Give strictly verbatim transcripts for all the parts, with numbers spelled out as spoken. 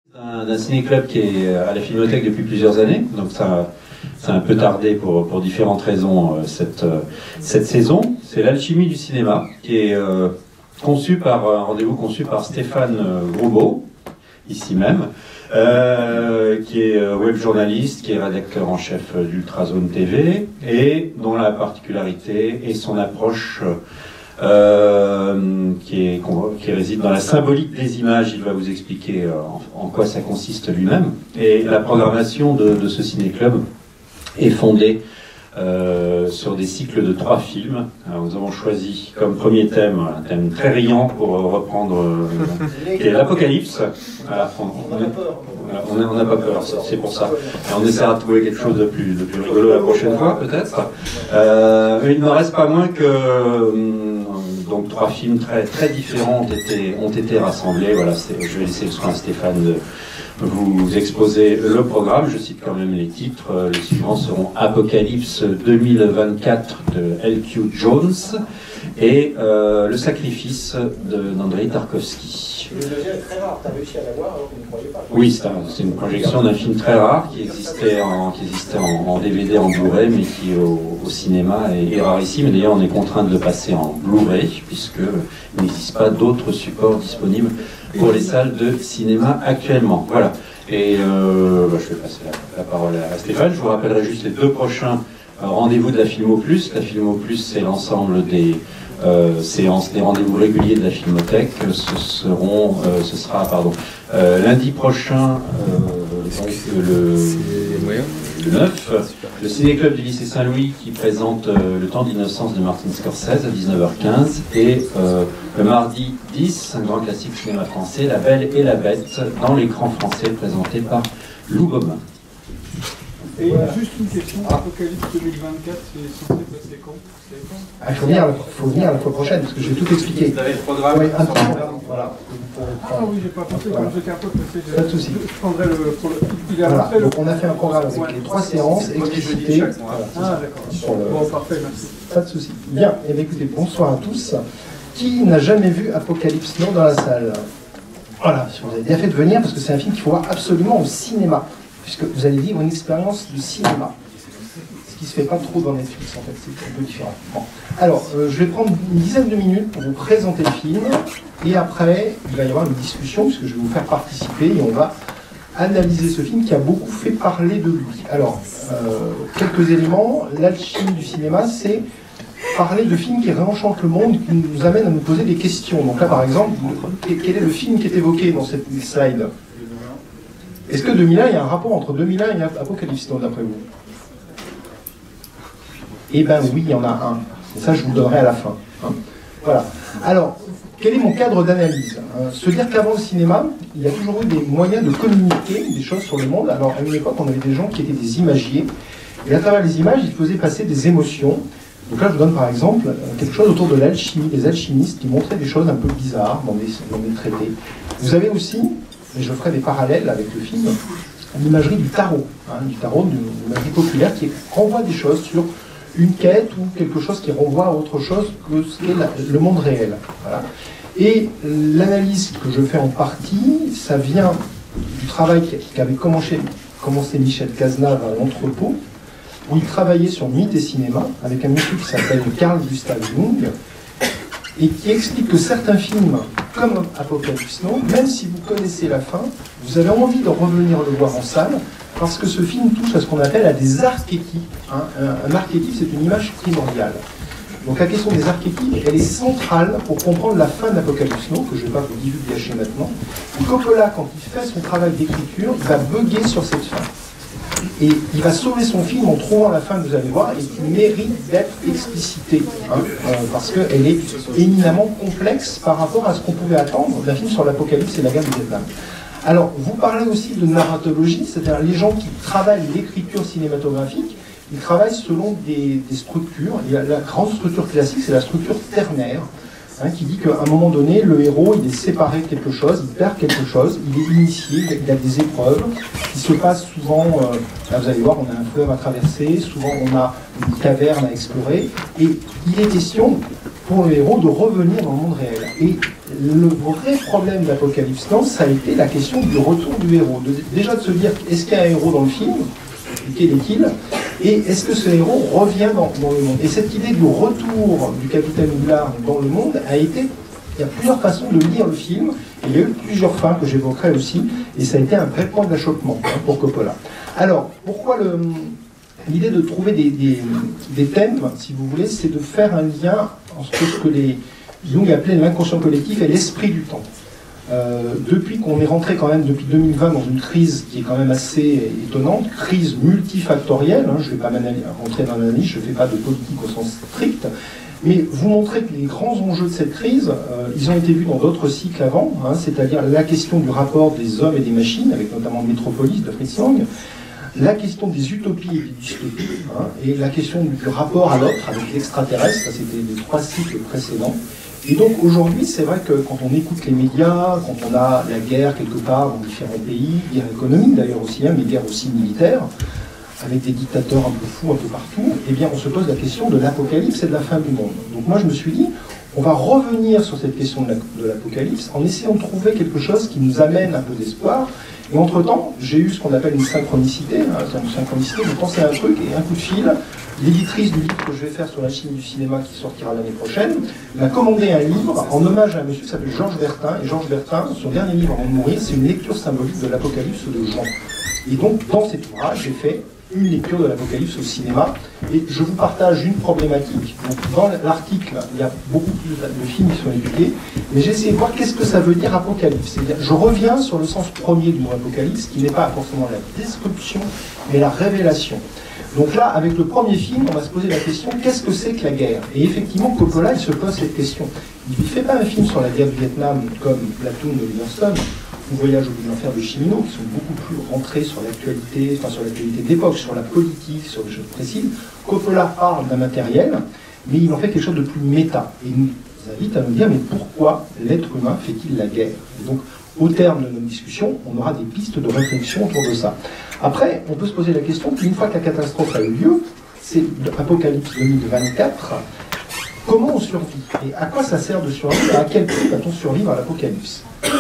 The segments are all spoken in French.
D'un ciné-club qui est à la Filmothèque depuis plusieurs années, donc ça, ça a un peu tardé pour, pour différentes raisons cette, cette saison. C'est l'Alchimie du cinéma, qui est euh, conçu par, un rendez-vous conçu par Stéphane Groubeau, ici même, euh, qui est web journaliste, qui est rédacteur en chef d'Ultrazone T V, et dont la particularité est son approche Euh, qui, est, qui réside dans la symbolique des images. Il va vous expliquer euh, en, en quoi ça consiste lui-même. Et la programmation de, de ce ciné-club est fondée euh, sur des cycles de trois films. Alors, nous avons choisi comme premier thème, un thème très riant pour reprendre, euh, qui est l'Apocalypse. Voilà, on n'a pas peur, c'est pour ça. Et on essaiera de trouver quelque chose de plus, de plus rigolo la prochaine fois, peut-être. Euh, mais il n'en reste pas moins que euh, donc trois films très, très différents ont été, ont été rassemblés. Voilà, je vais laisser le soin à Stéphane de vous exposer le programme. Je cite quand même les titres. Les suivants seront Apocalypse deux mille vingt-quatre de L Q Jones et euh, Le Sacrifice d'Andrei Tarkovsky. Le deuxième est très rare, tu as réussi à l'avoir alors qu'on ne croyait pas. Oui, c'est un, une projection d'un film très rare qui existait en, qui existait en, en D V D, en Blu-ray, mais qui au, au cinéma est, est rarissime. D'ailleurs, on est contraint de le passer en Blu-ray, puisqu'il n'existe pas d'autres supports disponibles pour les salles de cinéma actuellement. Voilà. Et euh, bah, je vais passer la, la parole à Stéphane. Je vous rappellerai juste les deux prochains euh, rendez-vous de la Filmo Plus. La Filmo Plus, c'est l'ensemble des Euh, séances, des rendez-vous réguliers de la Filmothèque. Ce seront, euh, ce sera, pardon, euh, lundi prochain, euh, donc le, le neuf, le Ciné-Club du lycée Saint-Louis qui présente euh, Le Temps d'innocence de Martin Scorsese à dix-neuf heures quinze, et euh, le mardi dix, un grand classique cinéma français, La Belle et la Bête, dans l'écran français présenté par Lou Gomin. Et voilà. Juste une question, Apocalypse deux mille vingt-quatre, c'est censé passer quand? Ah, il faut venir, faut venir la fois prochaine, parce que je vais tout expliquer. Vous avez le programme? Oui, un programme, voilà. Ah oui, j'ai pas pensé, voilà. Comme j'étais un peu pressé. Pas de souci. Je prendrai le... Pour le... Il a voilà. le... Donc on a fait un programme avec ouais. les trois séances explicitées. Voilà, ah d'accord. Le... Bon, parfait, merci. Pas de souci. Bien, et bien écoutez, bonsoir à tous. Qui n'a jamais vu Apocalypse Now dans la salle? Voilà, vous avez bien fait de venir, parce que c'est un film qu'il faut voir absolument au cinéma, puisque vous allez vivre une expérience de cinéma. Ce qui ne se fait pas trop dans Netflix, en fait, c'est un peu différent. Bon. Alors, euh, je vais prendre une dizaine de minutes pour vous présenter le film, et après, il va y avoir une discussion, puisque je vais vous faire participer, et on va analyser ce film qui a beaucoup fait parler de lui. Alors, euh, quelques éléments. L'alchimie du cinéma, c'est parler de films qui réenchantent le monde, qui nous amènent à nous poser des questions. Donc là, par exemple, quel est le film qui est évoqué dans cette slide? Est-ce que deux mille un, il y a un rapport entre deux mille un et Apocalypse Now, d'après vous? Eh bien oui, il y en a un. Et ça, je vous le donnerai à la fin. Hein. Voilà. Alors, quel est mon cadre d'analyse? euh, Se dire qu'avant le cinéma, il y a toujours eu des moyens de communiquer des choses sur le monde. Alors, à une époque, on avait des gens qui étaient des imagiers. Et à travers les images, ils faisaient passer des émotions. Donc là, je vous donne par exemple quelque chose autour de l'alchimie, des alchimistes qui montraient des choses un peu bizarres dans des, dans des traités. Vous avez aussi, et je ferai des parallèles avec le film, l'imagerie du tarot, hein, du tarot, d'une imagerie populaire qui renvoie des choses sur une quête ou quelque chose qui renvoie à autre chose que ce qu'est le monde réel. Voilà. Et l'analyse que je fais en partie, ça vient du travail qu'avait commencé, commencé Michel Cazenave à l'Entrepôt, où il travaillait sur mythe et cinéma, avec un monsieur qui s'appelle Carl Gustav Jung, et qui explique que certains films, comme Apocalypse Now, même si vous connaissez la fin, vous avez envie de revenir le voir en salle, parce que ce film touche à ce qu'on appelle à des archétypes. Hein. Un, un archétype, c'est une image primordiale. Donc la question des archétypes, elle est centrale pour comprendre la fin d'Apocalypse Now, que je ne vais pas vous divulgacher maintenant. Et Coppola, quand il fait son travail d'écriture, il va bugger sur cette fin. Et il va sauver son film en trouvant la fin que vous allez voir, et qui mérite d'être explicitée, hein, euh, parce qu'elle est éminemment complexe par rapport à ce qu'on pouvait attendre d'un film sur l'apocalypse et la guerre du Vietnam. Alors, vous parlez aussi de narratologie, c'est-à-dire les gens qui travaillent l'écriture cinématographique, ils travaillent selon des, des structures. Et la grande structure classique, c'est la structure ternaire, hein, qui dit qu'à un moment donné, le héros, il est séparé de quelque chose, il perd quelque chose, il est initié, il a des épreuves, qui se passent souvent, euh, là vous allez voir, on a un fleuve à traverser, souvent on a une caverne à explorer, et il est question pour le héros de revenir dans le monde réel. Et le vrai problème d'Apocalypse Now, ça a été la question du retour du héros. De, déjà de se dire, est-ce qu'il y a un héros dans le film? Quel est-il? Et est-ce que ce héros revient dans, dans le monde? Et cette idée du retour du capitaine Oublard dans le monde a été... Il y a plusieurs façons de lire le film, et il y a eu plusieurs fins que j'évoquerai aussi, et ça a été un vrai point d'achoppement hein, pour Coppola. Alors, pourquoi le... L'idée de trouver des, des, des thèmes, si vous voulez, c'est de faire un lien entre ce que les Jung appelait l'inconscient collectif et l'esprit du temps. Euh, depuis qu'on est rentré quand même, depuis deux mille vingt, dans une crise qui est quand même assez étonnante, crise multifactorielle, hein, je ne vais pas rentrer dans l'analyse, je ne fais pas de politique au sens strict, mais vous montrez que les grands enjeux de cette crise, euh, ils ont été vus dans d'autres cycles avant, hein, c'est-à-dire la question du rapport des hommes et des machines, avec notamment Métropolis de Fritz Lang, la question des utopies et des dystopies, hein, et la question du rapport à l'autre avec l'extraterrestre, ça c'était les trois cycles précédents. Et donc aujourd'hui, c'est vrai que quand on écoute les médias, quand on a la guerre quelque part dans différents pays, guerre économique d'ailleurs aussi, hein, mais guerre aussi militaire, avec des dictateurs un peu fous un peu partout, eh bien on se pose la question de l'apocalypse et de la fin du monde. Donc moi je me suis dit, on va revenir sur cette question de l'apocalypse en essayant de trouver quelque chose qui nous amène un peu d'espoir. Et entre-temps, j'ai eu ce qu'on appelle une synchronicité. Hein, une synchronicité, vous pensez à un truc et un coup de fil. L'éditrice du livre que je vais faire sur la Chine du cinéma qui sortira l'année prochaine m'a commandé un livre en hommage à un monsieur qui s'appelle Georges Bertin. Et Georges Bertin, son dernier livre avant de mourir, c'est une lecture symbolique de l'Apocalypse de Jean. Et donc, dans cet ouvrage, j'ai fait une lecture de l'Apocalypse au cinéma. Et je vous partage une problématique. Donc, dans l'article, il y a beaucoup plus de films qui sont étudiés, mais j'ai essayé de voir qu'est-ce que ça veut dire Apocalypse. C'est-à-dire, je reviens sur le sens premier du mot Apocalypse, qui n'est pas forcément la description, mais la révélation. Donc là, avec le premier film, on va se poser la question, qu'est-ce que c'est que la guerre? Et effectivement, Coppola, il se pose cette question. Il ne fait pas un film sur la guerre du Vietnam comme Platoon de Livingston, ou Voyage au bout de l'enfer de Cimino, qui sont beaucoup plus rentrés sur l'actualité, enfin sur l'actualité d'époque, sur la politique, sur des choses précises. Coppola parle d'un matériel, mais il en fait quelque chose de plus méta. Et il nous invite à nous dire, mais pourquoi l'être humain fait-il la guerre? Et donc, au terme de notre discussion, on aura des pistes de réflexion autour de ça. Après, on peut se poser la question qu'une fois que la catastrophe a eu lieu, c'est Apocalypse deux mille vingt-quatre, comment on survit? Et à quoi ça sert de survivre? Et à quel prix va-t-on survivre à l'apocalypse?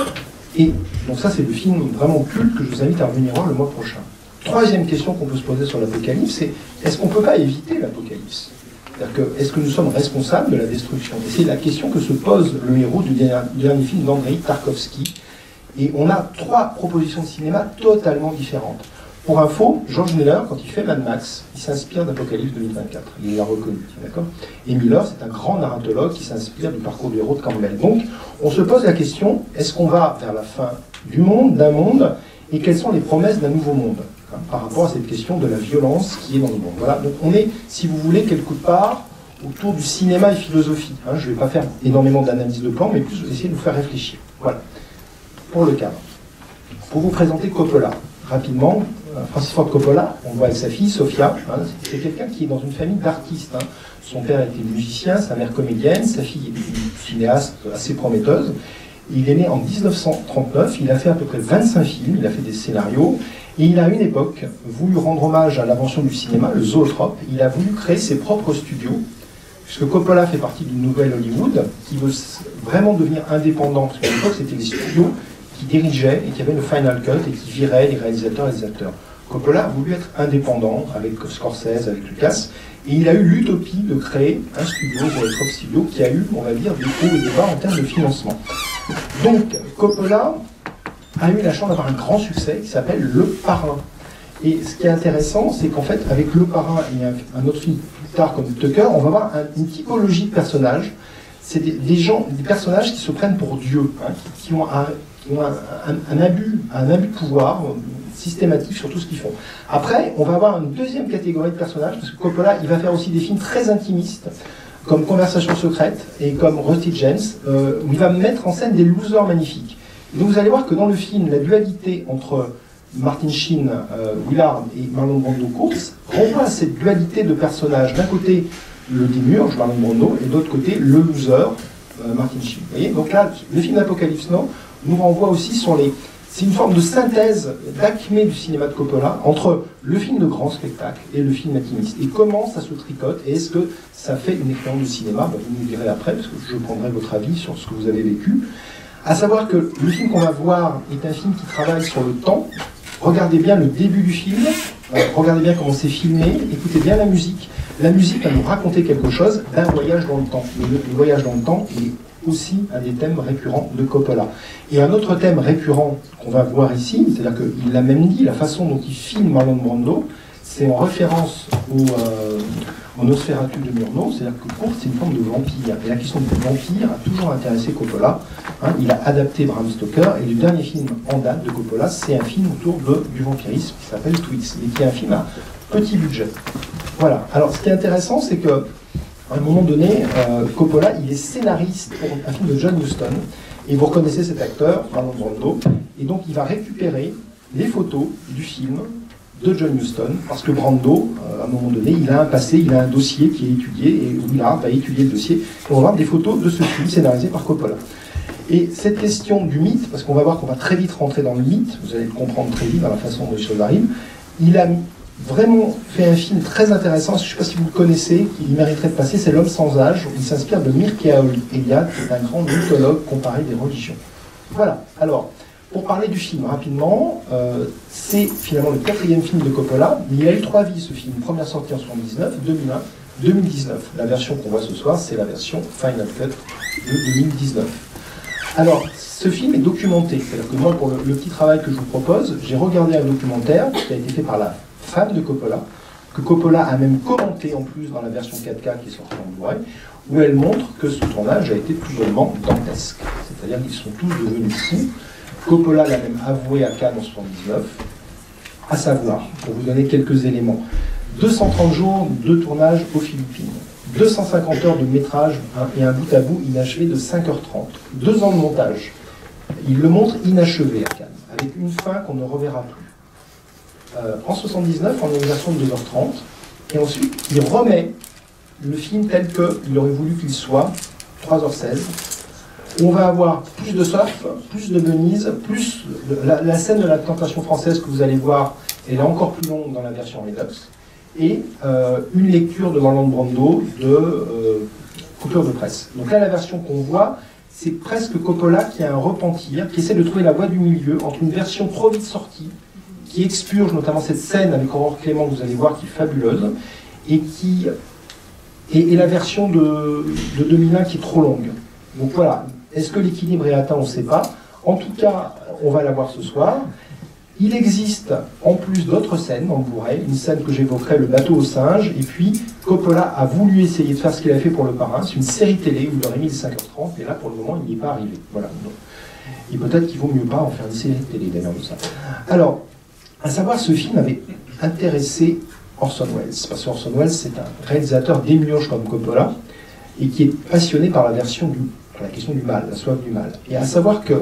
Et donc ça, c'est le film vraiment culte que je vous invite à revenir voir le mois prochain. Troisième question qu'on peut se poser sur l'apocalypse, c'est est-ce qu'on ne peut pas éviter l'apocalypse? C'est-à-dire que, est-ce que nous sommes responsables de la destruction? Et c'est la question que se pose le héros du dernier, du dernier film d'Andrei Tarkovsky. Et on a trois propositions de cinéma totalement différentes. Pour info, George Miller, quand il fait Mad Max, il s'inspire d'Apocalypse deux mille vingt-quatre. Il l'a reconnu, d'accord? Et Miller, c'est un grand narratologue qui s'inspire du parcours du héros de Campbell. Donc, on se pose la question, est-ce qu'on va vers la fin du monde, d'un monde, et quelles sont les promesses d'un nouveau monde, hein, par rapport à cette question de la violence qui est dans le monde. Voilà, donc on est, si vous voulez, quelque part autour du cinéma et philosophie. Hein. Je ne vais pas faire énormément d'analyse de plan, mais plus essayer de vous faire réfléchir. Voilà, pour le cadre. Pour vous présenter Coppola, rapidement, Francis Ford Coppola, on le voit avec sa fille, Sofia, hein, c'est quelqu'un qui est dans une famille d'artistes. Hein. Son père était musicien, sa mère comédienne, sa fille est une cinéaste assez prometteuse. Il est né en mille neuf cent trente-neuf, il a fait à peu près vingt-cinq films, il a fait des scénarios, et il a à une époque voulu rendre hommage à l'invention du cinéma, le zoetrope. Il a voulu créer ses propres studios, puisque Coppola fait partie d'une nouvelle Hollywood, qui veut vraiment devenir indépendant, parce qu'à l'époque c'était les studios qui dirigeaient et qui avaient le final cut et qui viraient les réalisateurs et les acteurs. Coppola a voulu être indépendant avec Scorsese, avec Lucas, et il a eu l'utopie de créer un studio, Zoetrope Studio, qui a eu, on va dire, des hauts et des bas en termes de financement. Donc, Coppola a eu la chance d'avoir un grand succès qui s'appelle Le Parrain. Et ce qui est intéressant, c'est qu'en fait, avec Le Parrain et un, un autre film plus tard comme Tucker, on va voir un, une typologie de personnages. C'est des, des gens, des personnages qui se prennent pour Dieu, hein, qui, qui ont un ont un, un, un, abus, un abus de pouvoir systématique sur tout ce qu'ils font. Après, on va avoir une deuxième catégorie de personnages, parce que Coppola, il va faire aussi des films très intimistes, comme Conversation secrète et comme Rusty James, euh, où il va mettre en scène des losers magnifiques. Et donc vous allez voir que dans le film, la dualité entre Martin Sheen, euh, Willard et Marlon Brando Course renvoie à cette dualité de personnages. D'un côté, le démiurge, Marlon Brando, et de l'autre côté, le loser, euh, Martin Sheen. Vous voyez, donc là, le film d'Apocalypse Now nous renvoie aussi sur les, c'est une forme de synthèse d'acmé du cinéma de Coppola entre le film de grand spectacle et le film intimiste. Et comment ça se tricote et est-ce que ça fait une expérience de cinéma? Ben, vous me direz après, parce que je prendrai votre avis sur ce que vous avez vécu. À savoir que le film qu'on va voir est un film qui travaille sur le temps. Regardez bien le début du film, euh, regardez bien comment c'est filmé, écoutez bien la musique. La musique va nous raconter quelque chose d'un voyage dans le temps. Le, le voyage dans le temps est aussi un des thèmes récurrents de Coppola. Et un autre thème récurrent qu'on va voir ici, c'est-à-dire qu'il l'a même dit, la façon dont il filme Marlon Brando, c'est en référence au, euh, au Nosferatu de Murnau, c'est-à-dire que Kurt, c'est une forme de vampire. Et la question du vampire a toujours intéressé Coppola. Hein, il a adapté Bram Stoker, et le dernier film en date de Coppola, c'est un film autour de, du vampirisme qui s'appelle Twix, et qui est un film à petit budget. Voilà. Alors, ce qui est intéressant, c'est que à un moment donné, euh, Coppola, il est scénariste pour un film de John Huston, et vous reconnaissez cet acteur, Marlon Brando, et donc il va récupérer les photos du film de John Huston, parce que Brando, euh, à un moment donné, il a un passé, il a un dossier qui est étudié, et Willard va étudier le dossier, et on va voir des photos de ce film scénarisé par Coppola. Et cette question du mythe, parce qu'on va voir qu'on va très vite rentrer dans le mythe, vous allez le comprendre très vite dans la façon dont les choses arrivent, il a vraiment fait un film très intéressant, je ne sais pas si vous le connaissez, qui mériterait de passer, c'est L'homme sans âge, où il s'inspire de Mircea Eliade, qui est un grand mythologue comparé des religions. Voilà, alors, pour parler du film rapidement, euh, c'est finalement le quatrième film de Coppola, mais il a eu trois vies ce film, première sortie en soixante-dix-neuf, deux mille un, deux mille dix-neuf. La version qu'on voit ce soir, c'est la version Final Cut de deux mille dix-neuf. Alors, ce film est documenté, c'est-à-dire que moi, pour le, le petit travail que je vous propose, j'ai regardé un documentaire qui a été fait par la femme de Coppola, que Coppola a même commenté en plus dans la version quatre K qui est sortie en Blu-ray, où elle montre que ce tournage a été tout bonnement dantesque. C'est-à-dire qu'ils sont tous devenus fous. Coppola l'a même avoué à Cannes en soixante-dix-neuf, à savoir, pour vous donner quelques éléments, deux cent trente jours de tournage aux Philippines, deux cent cinquante heures de métrage hein, et un bout à bout inachevé de cinq heures trente, deux ans de montage. Il le montre inachevé à Cannes, avec une fin qu'on ne reverra plus. Euh, en soixante-dix-neuf, on a une version de deux heures trente, et ensuite il remet le film tel qu'il aurait voulu qu'il soit, trois heures seize. On va avoir plus de surf, plus de Venise, plus de, la, la scène de la tentation française que vous allez voir, elle est encore plus longue dans la version Redux, et euh, une lecture de Marlon Brando de euh, coupure de presse. Donc là, la version qu'on voit, c'est presque Coppola qui a un repentir, qui essaie de trouver la voie du milieu entre une version trop vite sortie, qui expurge notamment cette scène avec Aurore Clément que vous allez voir, qui est fabuleuse, et qui et, et la version de, de deux mille un qui est trop longue. Donc voilà, est-ce que l'équilibre est atteint? On ne sait pas. En tout cas, on va la voir ce soir. Il existe en plus d'autres scènes dans le Blu-ray, une scène que j'évoquerai, le bateau aux singes, et puis Coppola a voulu essayer de faire ce qu'il a fait pour Le Parrain, c'est une série télé où il aurait mis les cinq heures trente, mais là pour le moment il n'y est pas arrivé. Voilà. Et peut-être qu'il vaut mieux pas en faire une série télé d'ailleurs de ça. Alors, à savoir, ce film avait intéressé Orson Welles, parce que Orson Welles c'est un réalisateur démiurge comme Coppola, et qui est passionné par la version du, par la question du mal, la soif du mal. Et à savoir que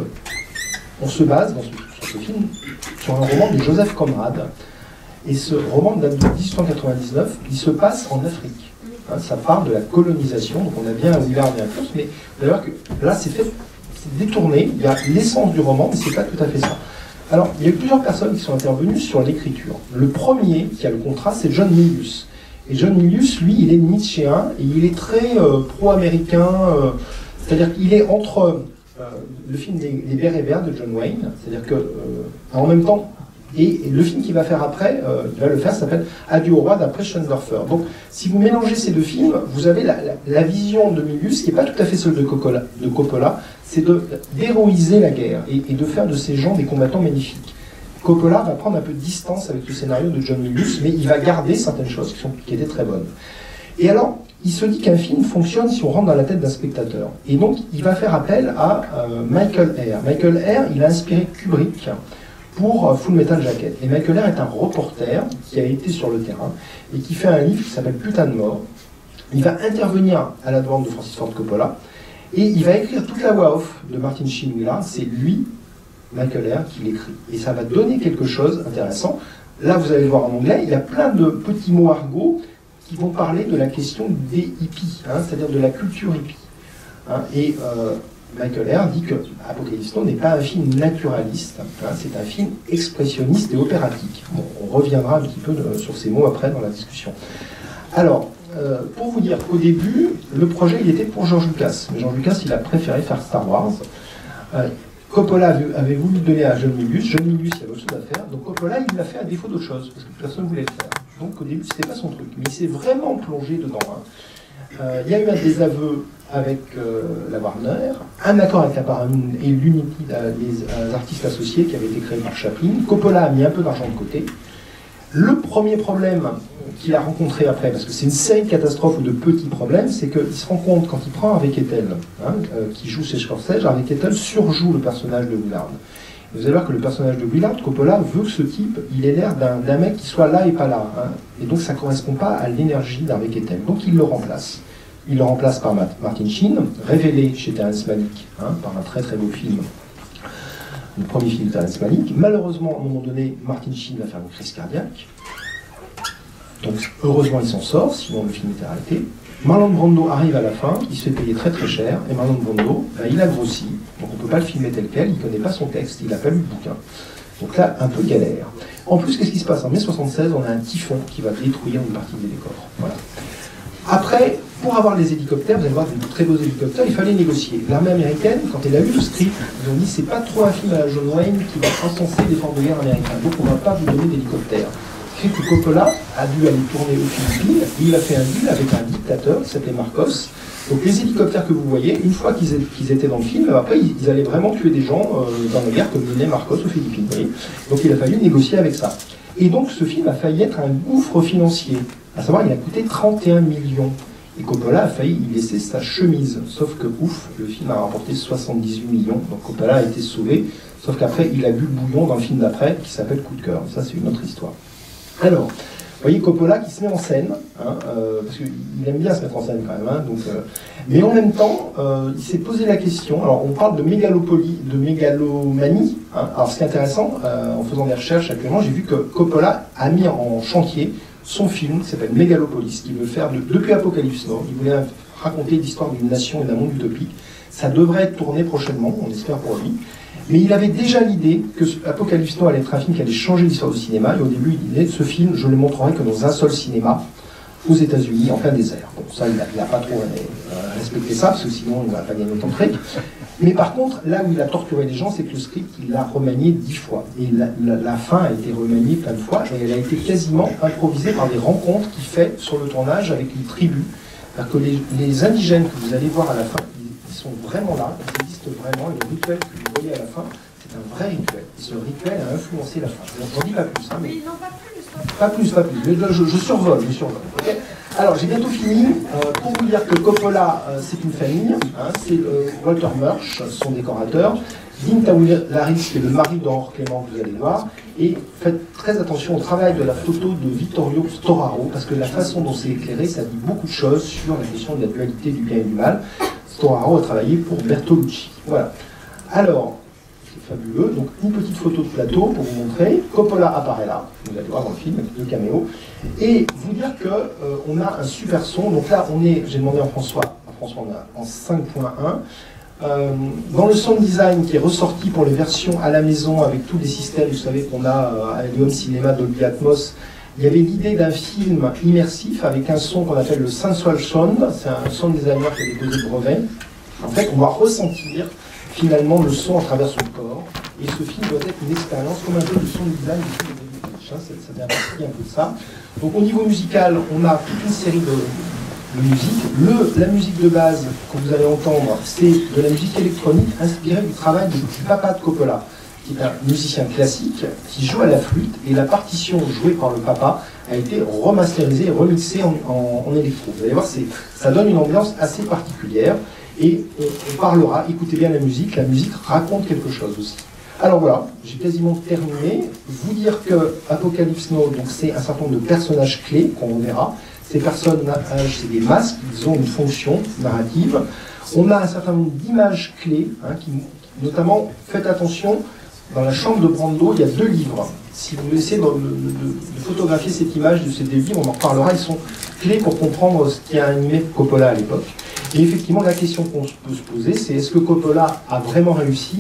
on se base dans ce, sur ce film sur un roman de Joseph Conrad, et ce roman date de dix-huit cent quatre-vingt-dix-neuf, il se passe en Afrique. Hein, ça parle de la colonisation, donc on a bien un Willard et un Kurtz, mais d'ailleurs que là c'est fait, c'est détourné, il y a l'essence du roman, mais c'est pas tout à fait ça. Alors, il y a eu plusieurs personnes qui sont intervenues sur l'écriture. Le premier qui a le contrat, c'est John Milius. Et John Milius, lui, il est nietzschéen et il est très euh, pro-américain, euh, c'est-à-dire qu'il est entre euh, le film Les, Les Bérets Verts de John Wayne, c'est-à-dire que, euh, en même temps, et, et le film qu'il va faire après, euh, il va le faire, s'appelle Adieu au roi d'après Schoendoerfer. Donc, si vous mélangez ces deux films, vous avez la, la, la vision de Milius, qui n'est pas tout à fait celle de Coppola, de Coppola c'est d'héroïser la guerre et, et de faire de ces gens des combattants magnifiques. Coppola va prendre un peu de distance avec le scénario de John Milius, mais il va garder certaines choses qui, sont, qui étaient très bonnes. Et alors, il se dit qu'un film fonctionne si on rentre dans la tête d'un spectateur. Et donc, il va faire appel à euh, Michael Herr. Michael Herr, il a inspiré Kubrick pour euh, Full Metal Jacket. Et Michael Herr est un reporter qui a été sur le terrain et qui fait un livre qui s'appelle Putain de mort. Il va intervenir à la demande de Francis Ford Coppola et il va écrire toute la voix off de Martin Sheen Willard. C'est lui, Michael Herr, qui l'écrit. Et ça va donner quelque chose d'intéressant. Là, vous allez le voir en anglais, il y a plein de petits mots argots qui vont parler de la question des hippies, hein, c'est-à-dire de la culture hippie. Hein, et euh, Michael Herr dit que Apocalypse Apocalypse Now n'est pas un film naturaliste, hein, c'est un film expressionniste et opératique. Bon, on reviendra un petit peu de, sur ces mots après dans la discussion. Alors, euh, pour vous dire qu'au début, le projet il était pour George Lucas. Mais George Lucas, il a préféré faire Star Wars. Euh, Coppola avait, avait voulu le donner à John Milius. John Milius, il y avait autre chose à faire. Donc Coppola, il l'a fait à défaut d'autre chose, parce que personne ne voulait le faire. Donc au début, c'était pas son truc. Mais il s'est vraiment plongé dedans. Hein. Euh, il y a eu un désaveu avec euh, la Warner, un accord avec la Paramount et l'Unity, euh, les euh, artistes associés qui avaient été créés par Chaplin. Coppola a mis un peu d'argent de côté. Le premier problème qu'il a rencontré après, parce que c'est une série de catastrophes ou de petits problèmes, c'est qu'il se rend compte, quand il prend Harvey Keitel, hein, euh, qui joue chez Scorsese, Harvey Keitel surjoue le personnage de Willard. Vous allez voir que le personnage de Willard, Coppola veut que ce type, il ait l'air d'un mec qui soit là et pas là. Hein, et donc ça ne correspond pas à l'énergie d'Harvey Keitel. Donc il le remplace. Il le remplace par Martin Sheen, révélé chez Terrence Malick, hein, par un très très beau film. Le premier film de Terrence Malick. Malheureusement, à un moment donné, Martin Sheen va faire une crise cardiaque. Donc, heureusement, il s'en sort, sinon le film était arrêté. Marlon Brando arrive à la fin, il se fait payer très très cher, et Marlon Brando, ben, il a grossi, donc on ne peut pas le filmer tel quel, il ne connaît pas son texte, il n'a pas lu le bouquin. Donc là, un peu galère. En plus, qu'est-ce qui se passe? En mai soixante-seize, on a un typhon qui va détruire une partie des décors. Voilà. Après, pour avoir les hélicoptères, vous allez voir de très beaux hélicoptères, il fallait négocier. L'armée américaine, quand elle a eu le script, ils ont dit c'est pas trop un film à la John Wayne qui va encenser l'effort de guerre américain, donc on ne va pas vous donner d'hélicoptères. Ce que Coppola a dû aller tourner aux Philippines, et il a fait un deal avec un dictateur qui s'appelait Marcos. Donc les hélicoptères que vous voyez, une fois qu'ils qu'ils étaient dans le film, après ils, ils allaient vraiment tuer des gens euh, dans la guerre comme menait Marcos aux Philippines. Vous voyez. Donc il a fallu négocier avec ça. Et donc ce film a failli être un gouffre financier. À savoir, il a coûté trente et un millions. Et Coppola a failli y laisser sa chemise. Sauf que, ouf, le film a rapporté soixante-dix-huit millions. Donc Coppola a été sauvé. Sauf qu'après, il a bu le bouillon dans le film d'après, qui s'appelle Coup de cœur. Ça, c'est une autre histoire. Alors, vous voyez Coppola qui se met en scène, hein, euh, parce qu'il aime bien se mettre en scène quand même. Hein, donc, euh, mais en même temps, euh, il s'est posé la question. Alors, on parle de mégalopolie, de mégalomanie. Hein. Alors, ce qui est intéressant, euh, en faisant des recherches actuellement, j'ai vu que Coppola a mis en chantier son film qui s'appelle Mégalopolis, qu'il veut faire de, depuis Apocalypse Now. Il voulait raconter l'histoire d'une nation et d'un monde utopique. Ça devrait être tourné prochainement, on espère pour lui. Mais il avait déjà l'idée que Apocalypse Now allait être un film qui allait changer l'histoire du cinéma. Et au début, il disait, ce film, je le montrerai que dans un seul cinéma, aux États-Unis, en plein désert. Bon, ça, il n'a pas trop euh, respecté ça, parce que sinon, il n'aurait pas gagné autant de fric. Mais par contre, là où il a torturé les gens, c'est que le script, il l'a remanié dix fois. Et la, la, la fin a été remaniée plein de fois, et elle a été quasiment improvisée par des rencontres qu'il fait sur le tournage avec une tribu. C'est-à-dire que les, les indigènes que vous allez voir à la fin, ils, ils sont vraiment là, ils existent vraiment, et le rituel que vous voyez à la fin, c'est un vrai rituel. Et ce rituel a influencé la fin. Je n'en dis pas plus. Hein, mais... mais non, pas plus. Pas plus, pas plus. Je, je, je survole, je survole. Okay. Alors, j'ai bientôt fini. Euh, pour vous dire que Coppola, euh, c'est une famille. Hein, c'est euh, Walter Murch, son décorateur. Dean Tawilaris, qui est le mari d'Aurore Clément, que vous allez voir. Et faites très attention au travail de la photo de Vittorio Storaro, parce que la façon dont c'est éclairé, ça dit beaucoup de choses sur la question de la dualité du bien et du mal. Storaro a travaillé pour Bertolucci. Voilà. Alors, fabuleux. Donc une petite photo de plateau pour vous montrer. Coppola apparaît là, vous allez voir dans le film, avec deux caméos. Et vous dire que euh, on a un super son. Donc là, on est, j'ai demandé à François, à François, on est en cinq point un. Euh, dans le sound design qui est ressorti pour les versions à la maison avec tous les systèmes, vous savez qu'on a euh, à Helium Cinéma, Dolby Atmos, il y avait l'idée d'un film immersif avec un son qu'on appelle le Sensual Sound. C'est un sound designer qui a déposé le brevet. En fait, on va ressentir finalement le son à travers son corps, et ce film doit être une expérience comme un peu de son design du film de David Lynch, hein, ça, ça vient partir un peu de ça. Donc au niveau musical, on a toute une série de, de musique. Le, la musique de base que vous allez entendre, c'est de la musique électronique inspirée du travail du, du papa de Coppola, qui est un musicien classique, qui joue à la flûte, et la partition jouée par le papa a été remasterisée et remixée en, en, en électro. Vous allez voir, ça donne une ambiance assez particulière. Et on, on parlera, écoutez bien la musique, la musique raconte quelque chose aussi. Alors voilà, j'ai quasiment terminé. Vous dire que Apocalypse Now, donc c'est un certain nombre de personnages clés qu'on verra. Ces personnages, c'est des masques, ils ont une fonction narrative. On a un certain nombre d'images clés, hein, qui, notamment, faites attention, dans la chambre de Brando, il y a deux livres. Si vous laissez de, de, de photographier cette image de ces deux livres, on en reparlera, ils sont clés pour comprendre ce qui a animé Coppola à l'époque. Et effectivement, la question qu'on peut se poser, c'est est-ce que Coppola a vraiment réussi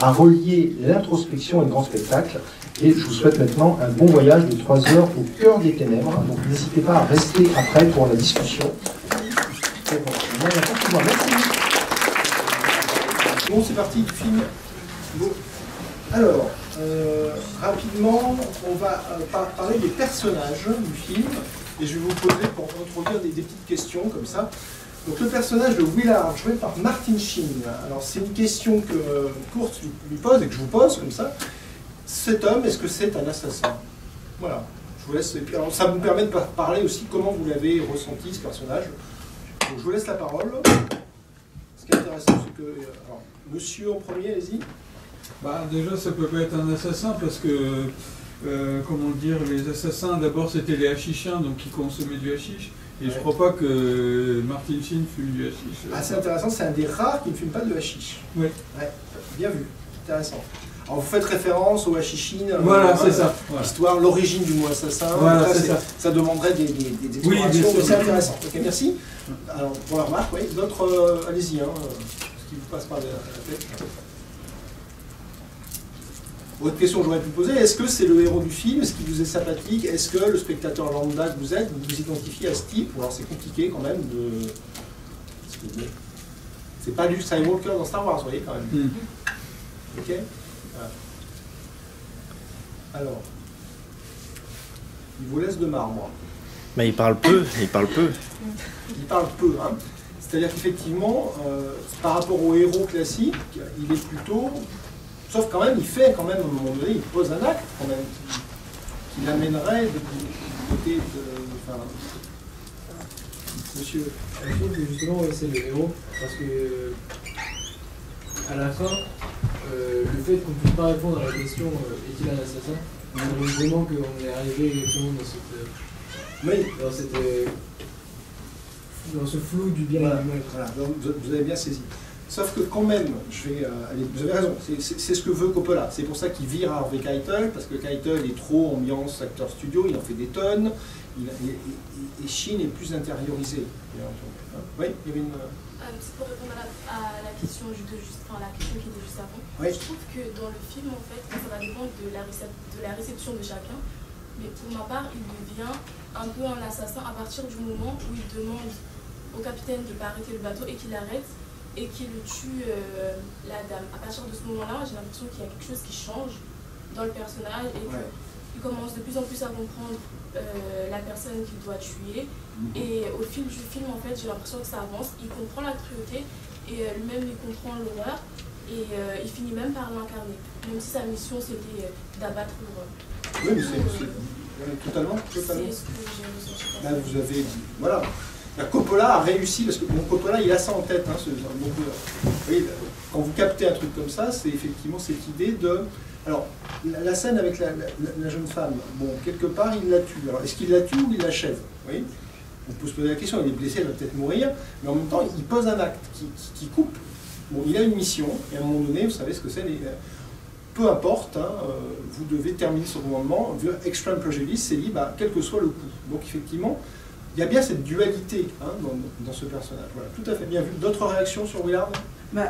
à relier l'introspection et le grand spectacle. Et je vous souhaite maintenant un bon voyage de trois heures au cœur des ténèbres. Donc n'hésitez pas à rester après pour la discussion. Merci. Bon, c'est parti du film. Bon. Alors, euh, rapidement, on va euh, par parler des personnages du film. Et je vais vous poser, pour introduire, des, des petites questions comme ça. Donc le personnage de Willard, joué par Martin Sheen. Alors c'est une question que euh, Kurt lui pose et que je vous pose comme ça. Cet homme, est-ce que c'est un assassin? Voilà. Je vous laisse. Et puis, alors, ça me permet de parler aussi comment vous l'avez ressenti, ce personnage. Donc, je vous laisse la parole. Ce qui est intéressant, c'est que... Alors, monsieur en premier, allez-y. Bah, déjà, ça peut pas être un assassin parce que, euh, comment dire, les assassins, d'abord, c'était les hachichiens, donc qui consommaient du hashish. Et ouais. Je crois pas que Martin Sheen fume du hashish. Ah, c'est intéressant, c'est un des rares qui ne fume pas de hashish. Oui. Ouais, bien vu, intéressant. Alors vous faites référence au hashichine, voilà, euh, c'est ça. Voilà. Histoire, l'origine du mot assassin. Voilà, ça, ça. ça demanderait des, des, des explorations, oui, mais c'est intéressant. Ok, merci. Alors pour la remarque, oui, d'autres, euh, allez-y, hein, ce qui vous passe par la tête. Autre question que j'aurais pu poser, est-ce que c'est le héros du film? Est-ce qu'il vous est sympathique? Est-ce que le spectateur lambda que vous êtes, vous vous identifiez à ce type? Alors c'est compliqué quand même de... C'est pas Luke Skywalker dans Star Wars, vous voyez quand même. Mm. Ok. Voilà. Alors, il vous laisse de marbre. Mais il parle peu, il parle peu. Il parle peu, hein. C'est-à-dire qu'effectivement, euh, par rapport au héros classique, il est plutôt... Sauf quand même, il fait quand même, à un moment donné, il pose un acte quand même qui, qui l'amènerait du côté de... Enfin, monsieur. Je trouve que justement, c'est le héros, parce que à la fin, euh, le fait qu'on ne puisse pas répondre à la question euh, est-il un assassin, on dirait vraiment qu'on est arrivé exactement dans cette, euh, oui. dans cette, euh, dans ce flou du bien voilà. et du mal. Voilà. Donc, vous avez bien saisi. Sauf que quand même, je vais, euh, allez, vous avez raison, c'est ce que veut Coppola. C'est pour ça qu'il vire Harvey Keitel, parce que Keitel est trop ambiance acteur studio, il en fait des tonnes, il, et, et, et Sheen est plus intériorisé. Oui, il y avait une... Euh, c'est pour répondre à la, à la question de juste, enfin, la question qui était juste avant. Oui. Je trouve que dans le film, en fait, ça va dépendre de la, de la réception de chacun. Mais pour ma part, il devient un peu un assassin à partir du moment où il demande au capitaine de ne pas arrêter le bateau et qu'il arrête et qu'il tue euh, la dame. À partir de ce moment-là, j'ai l'impression qu'il y a quelque chose qui change dans le personnage et qu'il ouais. commence de plus en plus à comprendre euh, la personne qu'il doit tuer. Mm-hmm. Et au fil du film, en fait, j'ai l'impression que ça avance. Il comprend la cruauté et euh, lui-même, il comprend l'horreur et euh, il finit même par l'incarner. Même si sa mission, c'était euh, d'abattre l'horreur. Oui, mais c'est euh, totalement, totalement. C'est ce que j'ai ressenti. Là, vous avez dit, voilà. La Coppola a réussi, parce que bon, Coppola, il a ça en tête. Hein, ce, donc, euh, oui, quand vous captez un truc comme ça, c'est effectivement cette idée de... Alors, la, la scène avec la, la, la jeune femme, bon, quelque part, il la tue. Alors, est-ce qu'il la tue ou il l'achève? Oui. On peut se poser la question, il est blessé, elle va peut-être mourir, mais en même temps, il pose un acte qui, qui, qui coupe. Bon, il a une mission, et à un moment donné, vous savez ce que c'est, les... peu importe, hein, euh, vous devez terminer ce commandement, extreme prejudice, c'est dit, bah, quel que soit le coup. Donc, effectivement, il y a bien cette dualité hein, dans, dans ce personnage. Voilà, tout à fait bien vu. D'autres réactions sur Willard? Bah,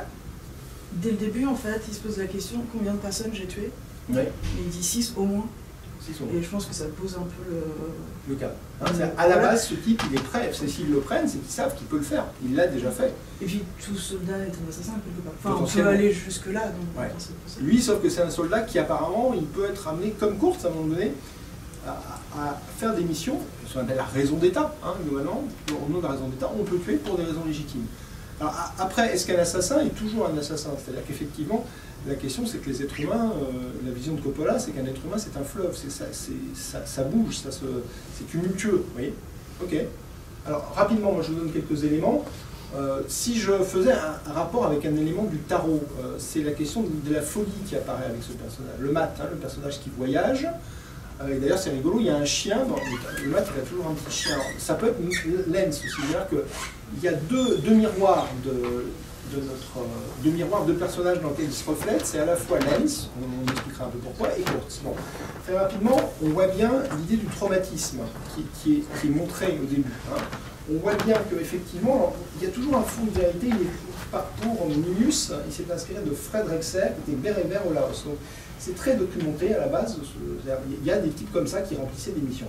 dès le début, en fait, il se pose la question combien de personnes j'ai tuées. Oui. Et il dit six au moins. six au moins. Et je pense que ça pose un peu le, le cas. Hein, à la base, ce type, il est prêt. S'ils le prennent, c'est qu'ils savent qu'il peut le faire. Il l'a déjà fait. Et puis, tout soldat est un assassin quelque part. Enfin, on peut aller jusque-là. Ouais. Lui, sauf que c'est un soldat qui, apparemment, il peut être amené, comme Kurt, à un moment donné, à, à faire des missions, ce qu'on appelle la raison d'État, hein, globalement, au nom de la raison d'État, on peut tuer pour des raisons légitimes. Alors après, est-ce qu'un assassin est toujours un assassin? C'est-à-dire qu'effectivement, la question c'est que les êtres humains, euh, la vision de Coppola, c'est qu'un être humain c'est un fleuve, ça, ça, ça bouge, ça c'est tumultueux, vous voyez? Ok. Alors rapidement, moi je vous donne quelques éléments. Euh, si je faisais un, un rapport avec un élément du tarot, euh, c'est la question de, de la folie qui apparaît avec ce personnage. Le mat, hein, le personnage qui voyage. Euh, et d'ailleurs, c'est rigolo, il y a un chien, dans le mat, il a toujours un petit chien. Alors, ça peut être une lens aussi, c'est-à-dire qu'il y a deux, deux miroirs de, de notre euh, deux miroirs de personnages dans lesquels il se reflète. C'est à la fois lens, on, on expliquera un peu pourquoi, et Kurt. Bon. Très rapidement, on voit bien l'idée du traumatisme qui, qui, est, qui est montrée au début. Hein. on voit bien qu'effectivement, il y a toujours un fond de vérité. Il est pas pour Milius, il s'est inspiré de Fred Rexer, qui était Bérévert au Laos. Donc c'est très documenté à la base. Il y a des types comme ça qui remplissaient des missions.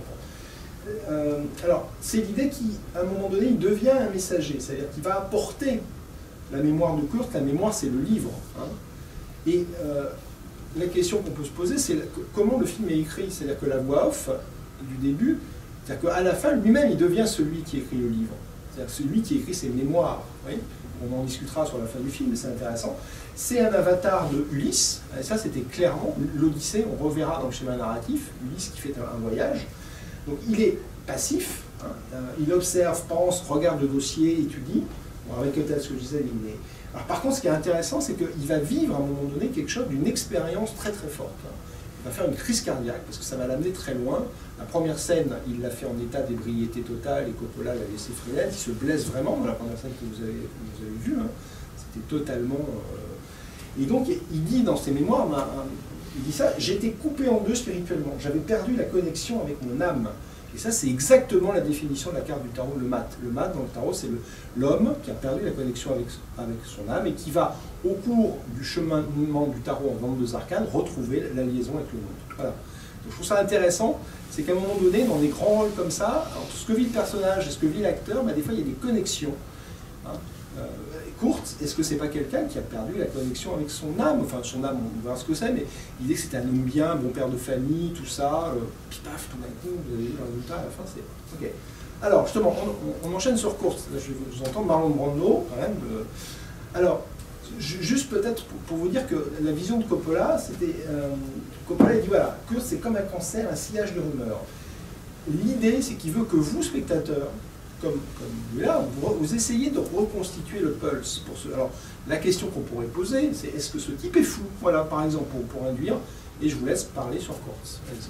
Euh, alors, c'est l'idée qu'à un moment donné, il devient un messager, c'est-à-dire qu'il va apporter la mémoire de Kurt. La mémoire, c'est le livre. Hein. Et euh, la question qu'on peut se poser, c'est comment le film est écrit. C'est-à-dire que la voix off du début, c'est-à-dire qu'à la fin, lui-même, il devient celui qui écrit le livre. C'est-à-dire celui qui écrit ses mémoires. Oui, on en discutera sur la fin du film, mais c'est intéressant. C'est un avatar de Ulysse. Et ça, c'était clairement l'Odyssée. On reverra dans le schéma narratif Ulysse qui fait un voyage. Donc il est passif, hein, euh, il observe, pense, regarde le dossier, étudie. Bon, avec peut-être ce que je disais, il est... Alors par contre, ce qui est intéressant, c'est qu'il va vivre à un moment donné quelque chose d'une expérience très très forte. Hein. Il va faire une crise cardiaque, parce que ça va l'amener très loin. La première scène, il l'a fait en état d'ébriété totale, et Coppola l'a laissé freelance. Il se blesse vraiment dans la première scène que vous avez, que vous avez vue. Hein. C'était totalement... Euh... Et donc, il dit dans ses mémoires... Ben, il dit ça, j'étais coupé en deux spirituellement, j'avais perdu la connexion avec mon âme. Et ça, c'est exactement la définition de la carte du tarot, le mat. Le mat, dans le tarot, c'est l'homme qui a perdu la connexion avec, avec son âme et qui va, au cours du cheminement du tarot en vingt-deux arcanes, retrouver la liaison avec le monde. Voilà. Donc, je trouve ça intéressant, c'est qu'à un moment donné, dans des grands rôles comme ça, entre ce que vit le personnage et ce que vit l'acteur, bah, des fois, il y a des connexions. Hein. Euh, Kurt, est-ce que c'est pas quelqu'un qui a perdu la connexion avec son âme? Enfin, son âme, on va voir ce que c'est, mais l'idée que c'était un homme bien, bon père de famille, tout ça, euh, puis paf, tout d'un coup, vous avez vu le résultat à la fin, c'est... Ok. Alors, justement, on, on enchaîne sur Kurt. Là, je vous entends Marlon Brando, quand même. Euh... Alors, juste peut-être pour, pour vous dire que la vision de Coppola, c'était... Euh, Coppola, il dit, voilà, Kurt, c'est comme un cancer, un sillage de rumeurs. L'idée, c'est qu'il veut que vous, spectateurs, comme, comme là, vous, vous essayez de reconstituer le pulse. Pour ce, alors, la question qu'on pourrait poser, c'est est-ce que ce type est fou? Voilà, par exemple, pour, pour induire, et je vous laisse parler sur Kurt. Allez-y.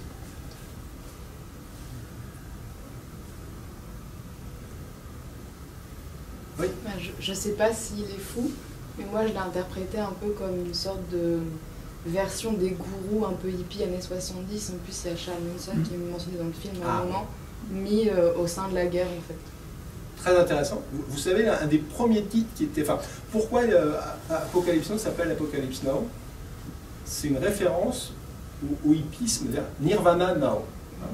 Oui. Ben, je ne sais pas s'il est fou, mais moi je l'ai interprété un peu comme une sorte de version des gourous un peu hippie années soixante-dix. En plus, il y a Charles Manson mmh. qui est mentionné dans le film à un ah. moment, mis euh, au sein de la guerre en fait. Très intéressant. Vous, vous savez, un des premiers titres qui était... Enfin, pourquoi euh, Apocalypse Now s'appelle Apocalypse Now? C'est une référence au, au hippisme, Nirvana Now. Hein.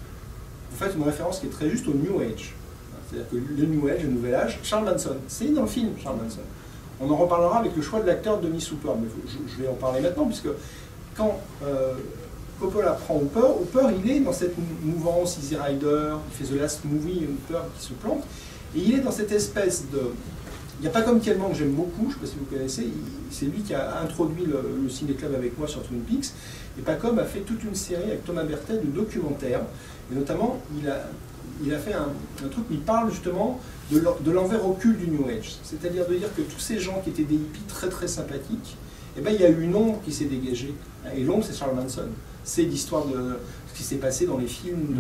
Vous faites une référence qui est très juste au New Age. C'est-à-dire que le New Age, le Nouvel Âge, Charles Manson, c'est dans le film, Charles Manson. On en reparlera avec le choix de l'acteur Denis Hooper, mais je, je vais en parler maintenant, puisque quand euh, Coppola prend Hooper, Hooper, il est dans cette mouvance, Easy Rider, il fait The Last Movie, Hooper qui se plante, et il est dans cette espèce de... Il n'y a pas comme Kelman que j'aime beaucoup, je ne sais pas si vous connaissez, c'est lui qui a introduit le, le ciné-club avec moi sur Twin Peaks, et Pacom a fait toute une série avec Thomas Bertet de documentaires, et notamment, il a... il a fait un, un truc où il parle justement de l'envers occulte du New Age. C'est-à-dire de dire que tous ces gens qui étaient des hippies très très sympathiques, eh ben, il y a eu une ombre qui s'est dégagée. Et l'ombre, c'est Charles Manson. C'est l'histoire de ce qui s'est passé dans les films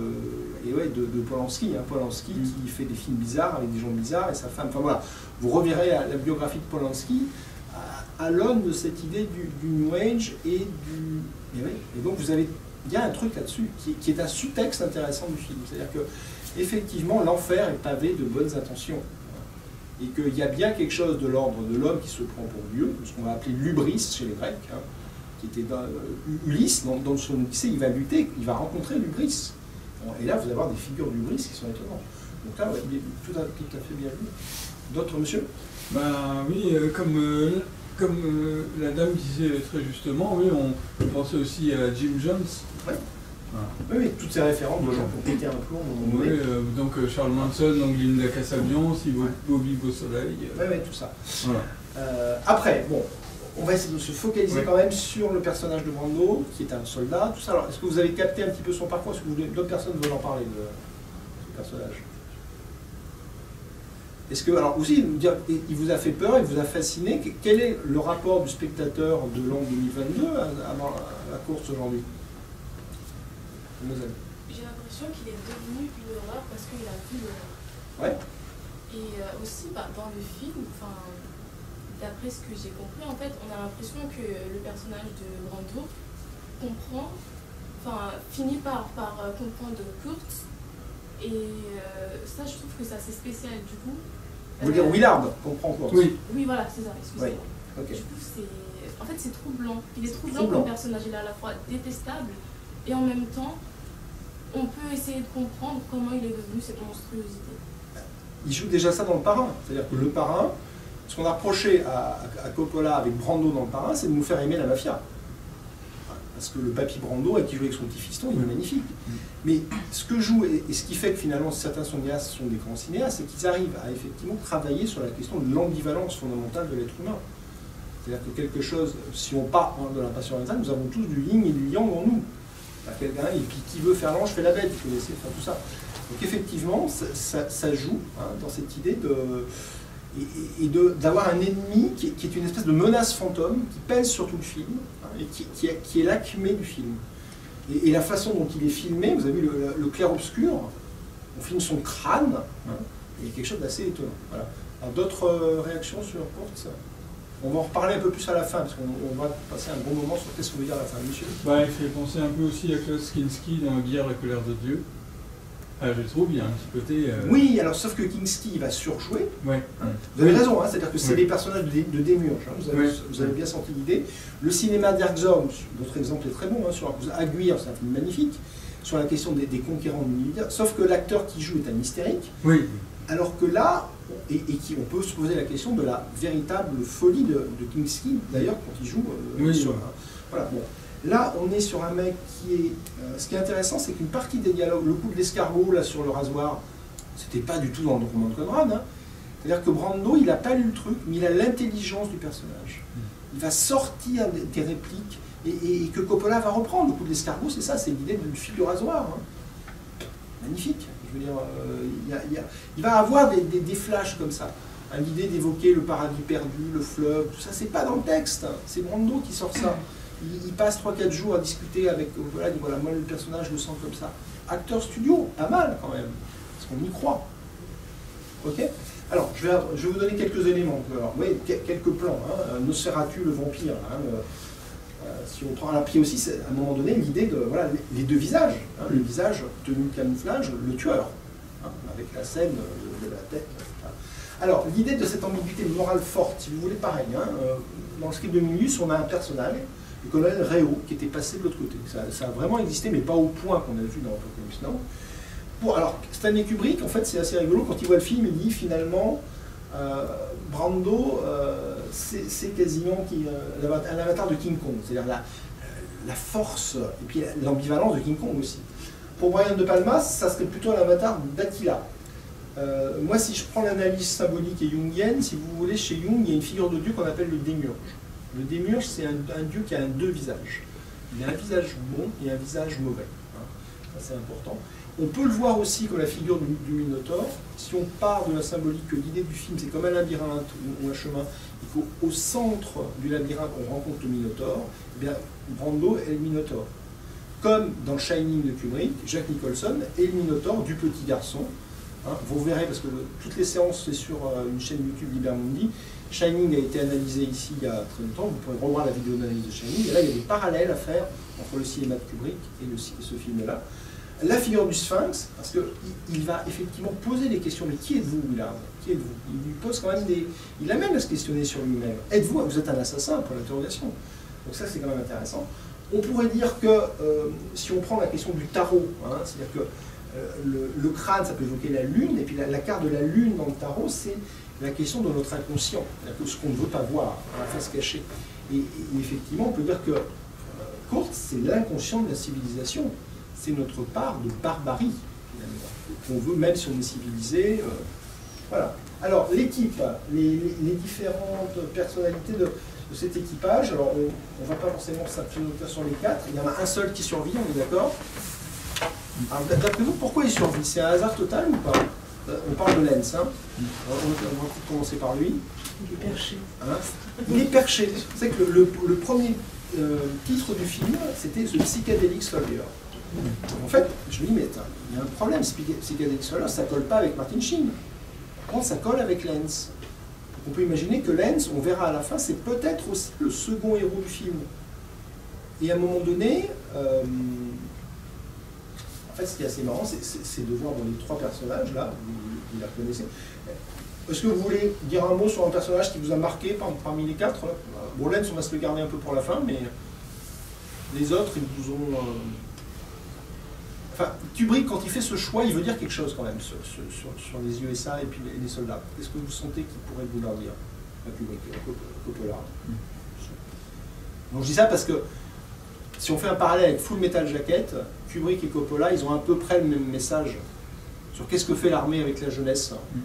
de, et ouais, de, de Polanski. Hein. Polanski mm. qui fait des films bizarres avec des gens bizarres et sa femme. Enfin voilà, vous reverrez la, la biographie de Polanski à, à l'aune de cette idée du, du New Age et du... Et, ouais, et donc vous avez... Il y a un truc là-dessus qui, qui est un sous-texte intéressant du film. C'est-à-dire que, effectivement, l'enfer est pavé de bonnes intentions. Et qu'il y a bien quelque chose de l'ordre de l'homme qui se prend pour Dieu, ce qu'on va appeler l'ubris chez les Grecs, hein, qui était dans, euh, Ulysse, dans, dans son Odyssée, il va lutter, il va rencontrer l'ubris. Bon, et là, vous allez avoir des figures d'ubris qui sont étonnantes. Donc là, ouais, tout, à, tout à fait bien vu. D'autres, monsieur? Ben oui, euh, comme... Euh... Comme euh, la dame disait très justement, oui, on pensait aussi à Jim Jones. Ouais. Voilà. Oui, oui, toutes ces références de gens pour péter un plomb. Oui, euh, donc euh, Charles Manson, donc Linda Cassabian, aussi ouais. Bobby Beausoleil. Oui, euh... oui, tout ça. Voilà. Euh, après, bon, on va essayer de se focaliser ouais. quand même sur le personnage de Brando, qui est un soldat, tout ça. Alors, est-ce que vous avez capté un petit peu son parcours? Est-ce que d'autres personnes veulent en parler de ce personnage? Est-ce que, alors aussi, il vous a fait peur, il vous a fasciné. Quel est le rapport du spectateur de l'an deux mille vingt-deux à, à, à la course aujourd'hui? J'ai l'impression qu'il est devenu une horreur parce qu'il a vu l'horreur. Ouais. Et euh, aussi, bah, dans le film, d'après ce que j'ai compris, en fait, on a l'impression que le personnage de Brando comprend, enfin, finit par, par comprendre Kurt Et euh, ça, je trouve que c'est assez spécial du coup. Vous voulez dire Willard, comprend quoi? Oui. Oui, voilà, c'est ça, excusez-moi. Oui. Okay. Du coup, c'est... En fait, c'est troublant. Il est troublant, troublant comme personnage. Il est à la fois détestable et en même temps, on peut essayer de comprendre comment il est devenu cette monstruosité. Il joue déjà ça dans Le Parrain. C'est-à-dire que Le Parrain, ce qu'on a reproché à, à Coppola avec Brando dans Le Parrain, c'est de nous faire aimer la mafia. Parce que le papy Brando, avec qui joue avec son petit fiston, il est magnifique. Mais ce que joue, et, et ce qui fait que finalement certains cinéastes sont des grands cinéastes, c'est qu'ils arrivent à effectivement travailler sur la question de l'ambivalence fondamentale de l'être humain. C'est-à-dire que quelque chose, si on part de la passion orientale, nous avons tous du yin et du yang en nous. Quelqu'un, et puis qui veut faire l'ange fait la bête, vous connaissez, enfin, tout ça. Donc effectivement, ça, ça, ça joue hein, dans cette idée de... et, et d'avoir un ennemi qui, qui est une espèce de menace fantôme qui pèse sur tout le film hein, et qui, qui, est, qui est l'acmé du film. Et, et la façon dont il est filmé, vous avez vu le, le clair-obscur, on filme son crâne, hein, et il y a quelque chose d'assez étonnant. Voilà. D'autres euh, réactions sur Kurtz? On va en reparler un peu plus à la fin, parce qu'on va passer un bon moment sur qu'est-ce que veut dire la fin, monsieur. Bah, il fait penser un peu aussi à Klaus Kinski dans Guerre, la colère de Dieu. Ah, je le trouve, il y a un petit côté... Euh... Oui, alors sauf que Kinski il va surjouer. Ouais. Hein. Vous avez raison, hein, c'est-à-dire que c'est ouais. des personnages de, de Démiurge. Hein, vous, avez, ouais. vous avez bien senti l'idée. Le cinéma d'Herzog, votre exemple est très bon, hein, sur Aguirre, c'est un film magnifique, sur la question des, des conquérants de l'univers, sauf que l'acteur qui joue est un hystérique. Oui. Alors que là, et, et qui, on peut se poser la question de la véritable folie de, de Kinski, d'ailleurs, quand il joue euh, oui, sur... oui. Hein, voilà, bon. Là, on est sur un mec qui est... Euh, ce qui est intéressant, c'est qu'une partie des dialogues, le coup de l'escargot, là, sur le rasoir, c'était pas du tout dans le roman de Conrad. Hein. C'est-à-dire que Brando, il n'a pas lu le truc, mais il a l'intelligence du personnage. Il va sortir des, des répliques, et, et, et que Coppola va reprendre. Le coup de l'escargot, c'est ça, c'est l'idée du fil du rasoir. Hein. Magnifique. Je veux dire, euh, il, y a, il, y a, il va avoir des, des, des flashs comme ça. Hein, l'idée d'évoquer le paradis perdu, le fleuve, tout ça, c'est pas dans le texte. Hein. C'est Brando qui sort ça. Il, il passe trois quatre jours à discuter avec, voilà, il dit, voilà, moi le personnage je le sens comme ça. Acteur studio, pas mal quand même, parce qu'on y croit. Ok? Alors, je vais, je vais vous donner quelques éléments. Alors, oui, quelques plans. Hein. Nosferatu, le vampire. Hein, le, euh, si on prend à pied aussi, c'est à un moment donné l'idée de, voilà, les deux visages. Hein, le visage tenu de camouflage, le tueur, hein, avec la scène de, de la tête. Hein. Alors, l'idée de cette ambiguïté morale forte, si vous voulez, pareil. Hein, euh, dans le script de Milius, on a un personnage, le colonel Réau, qui était passé de l'autre côté. Ça, ça a vraiment existé, mais pas au point qu'on a vu dans Apocalypse Now. Bon, alors, Stanley Kubrick, en fait, c'est assez rigolo. Quand il voit le film, il dit finalement, euh, Brando, euh, c'est quasiment qui, euh, un avatar de King Kong. C'est-à-dire la, la force et puis l'ambivalence de King Kong aussi. Pour Brian De Palma, ça serait plutôt un avatar d'Attila. Euh, moi, si je prends l'analyse symbolique et jungienne, si vous voulez, chez Jung, il y a une figure de Dieu qu'on appelle le démiurge. Le démiurge, c'est un, un Dieu qui a un deux visages. Il a un visage bon et un visage mauvais. Hein. Ça, c'est important. On peut le voir aussi comme la figure du, du Minotaure. Si on part de la symbolique que l'idée du film, c'est comme un labyrinthe ou, ou un chemin, il faut au centre du labyrinthe, on rencontre le Minotaure. Eh bien, Brando est le Minotaure. Comme dans Shining de Kubrick, Jack Nicholson est le Minotaure du petit garçon. Hein, vous verrez, parce que le, toutes les séances, c'est sur euh, une chaîne YouTube Libermundi. Shining a été analysé ici il y a très longtemps. Vous pourrez revoir la vidéo d'analyse de Shining. Et là, il y a des parallèles à faire entre le cinéma de Kubrick et, le, et ce film-là. La figure du Sphinx, parce qu'il il va effectivement poser des questions. Mais qui êtes-vous, Willard? Qui êtes-vous? Il lui pose quand même des... Il l'amène à se questionner sur lui-même. Êtes-vous? Vous êtes un assassin, pour l'interrogation. Donc ça, c'est quand même intéressant. On pourrait dire que, euh, si on prend la question du tarot, hein, c'est-à-dire que euh, le, le crâne, ça peut évoquer la lune, et puis la, la carte de la lune dans le tarot, c'est la question de notre inconscient, ce qu'on ne veut pas voir, la face cachée. Et, et effectivement, on peut dire que euh, Kurtz, c'est l'inconscient de la civilisation. C'est notre part de barbarie, qu'on veut, même si on est civilisé. Euh, voilà. Alors, l'équipe, les, les, les différentes personnalités de, de cet équipage, alors on ne va pas forcément s'appuyer sur les quatre, il y en a un seul qui survit, on est d'accord. Alors, d'après vous, pourquoi il survit? C'est un hasard total ou pas? On parle de Lenz, hein. On va peut-être commencer par lui. Il est perché. Hein, il est perché. Vous savez que le, le, le premier euh, titre du film, c'était The Psychedelic Soldier. En fait, je me dis, mais attends, il y a un problème, Psychedelic Soldier, ça ne colle pas avec Martin Sheen. Par contre, ça colle avec Lenz. On peut imaginer que Lenz, on verra à la fin, c'est peut-être aussi le second héros du film. Et à un moment donné, euh, fait, ce qui est assez marrant, c'est de voir dans les trois personnages, là, vous, vous les reconnaissez. Est-ce que vous voulez dire un mot sur un personnage qui vous a marqué par, parmi les quatre? Bon, Lens, on va se le garder un peu pour la fin, mais les autres, ils vous ont... Euh... Enfin, Kubrick, quand il fait ce choix, il veut dire quelque chose quand même sur, sur, sur, sur les U S A et puis les, les soldats. Qu'est-ce que vous sentez qu'il pourrait vous leur dire? Pas Kubrick, Coppola. Mm. Donc je dis ça parce que si on fait un parallèle avec Full Metal Jacket, Kubrick et Coppola, ils ont à peu près le même message sur qu'est-ce que fait l'armée avec la jeunesse. Mm.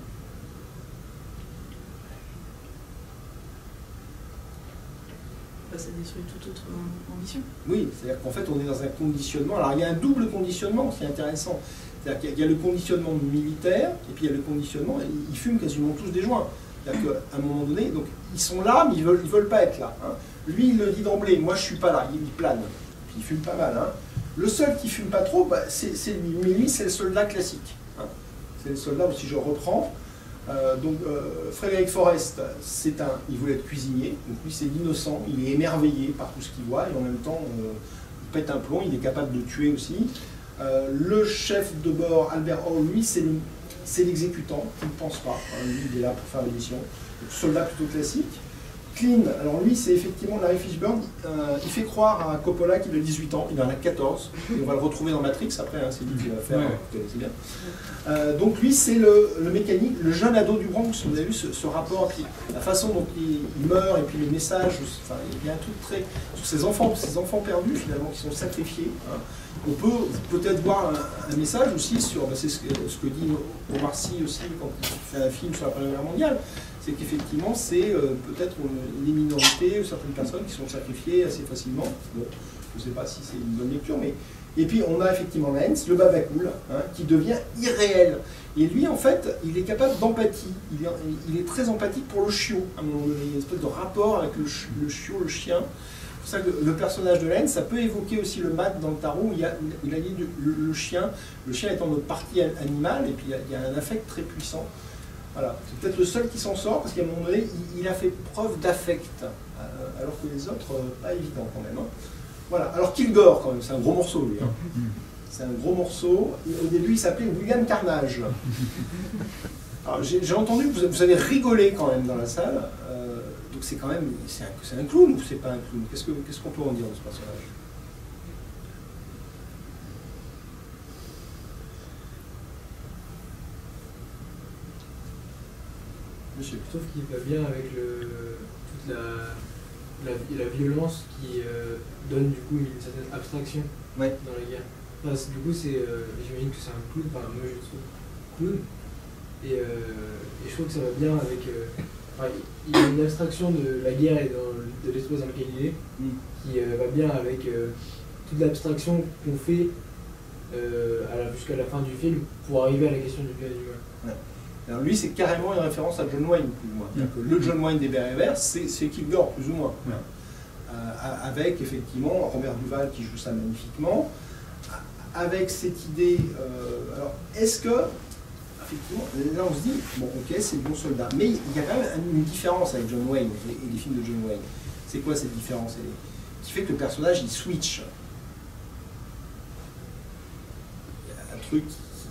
Ça détruit toute autre ambition. Oui, c'est-à-dire qu'en fait on est dans un conditionnement. Alors il y a un double conditionnement qui est intéressant. C'est-à-dire qu'il y a le conditionnement militaire et puis il y a le conditionnement, ils fument quasiment tous des joints. C'est-à-dire qu'à un moment donné, donc, ils sont là mais ils ne veulent, ils veulent pas être là. Hein. Lui il le dit d'emblée, moi je ne suis pas là, il, il plane. Puis il fume pas mal. Hein. Le seul qui ne fume pas trop, bah, c'est lui. Mais lui c'est le soldat classique. Hein. C'est le soldat, si je reprends. Euh, donc euh, Frédéric Forrest, c'est un, il voulait être cuisinier, donc lui c'est l'innocent, il est émerveillé par tout ce qu'il voit et en même temps euh, il pète un plomb, il est capable de tuer aussi. Euh, le chef de bord, Albert Hall, lui c'est l'exécutant, qui ne pense pas, hein, lui il est là pour faire l'émission, soldat plutôt classique. Clean, alors lui c'est effectivement Larry Fishburne, euh, il fait croire à Coppola qu'il a dix-huit ans, il en a quatorze, et on va le retrouver dans Matrix après, hein, c'est lui qui va faire, ouais. Vous connaissez bien. Euh, donc lui c'est le, le mécanique, le jeune ado du Bronx, vous avez vu ce, ce rapport, qui, la façon dont il, il meurt et puis les messages, enfin, il y a un truc très... sur ces enfants, ces enfants perdus finalement qui sont sacrifiés. Hein. On peut peut-être voir un, un message aussi sur, ben, c'est ce que, ce que dit Omar Sy aussi quand il fait un film sur la Première Guerre mondiale, c'est qu'effectivement c'est euh, peut-être les minorités ou certaines personnes qui sont sacrifiées assez facilement. Bon, je ne sais pas si c'est une bonne lecture, mais... Et puis on a effectivement Lens, le babacool, hein, qui devient irréel. Et lui, en fait, il est capable d'empathie. Il est, il est très empathique pour le chiot. À un moment donné, il y a une espèce de rapport avec le, le chiot, le chien. C'est pour ça que le personnage de Lens, ça peut évoquer aussi le mat dans le tarot. Il, y a, il a dit le, le chien, le chien étant notre partie animale, et puis il y a, il y a un affect très puissant. Voilà. C'est peut-être le seul qui s'en sort, parce qu'à un moment donné, il, il a fait preuve d'affect, euh, alors que les autres, euh, pas évident quand même. Hein. Voilà. Alors Kilgore, quand même, c'est un gros morceau, lui. Hein. C'est un gros morceau. Au début, il s'appelait William Carnage. J'ai entendu que vous, vous avez rigolé quand même dans la salle. Euh, donc c'est quand même... C'est un, un clown ou c'est pas un clown? Qu'est-ce qu'on qu'est-ce qu'on peut en dire de ce personnage? Monsieur. Je trouve qu'il va bien avec le, toute la... La, la violence qui euh, donne du coup une certaine abstraction ouais. dans la guerre. Enfin, du coup, c'est, euh, j'imagine que c'est un clown, enfin moi je trouve clown, et, euh, et je trouve que ça va bien avec. Euh, enfin, il y a une abstraction de la guerre et dans, de l'espace dans lequel il est, mm. qui euh, va bien avec euh, toute l'abstraction qu'on fait euh, jusqu'à la fin du film pour arriver à la question du bien et du mal. Ouais. Alors lui, c'est carrément une référence à John Wayne, plus ou moins. Mm. Que le John Wayne des Bérets Verts, c'est Kilgore, plus ou moins. Mm. Euh, avec, effectivement, Robert Duvall qui joue ça magnifiquement. Avec cette idée... Euh, alors, est-ce que... Effectivement, là, on se dit, bon, ok, c'est le bon soldat. Mais il y a quand même une différence avec John Wayne et, et les films de John Wayne. C'est quoi cette différence? Qui fait que le personnage, il switch. Il y a un truc...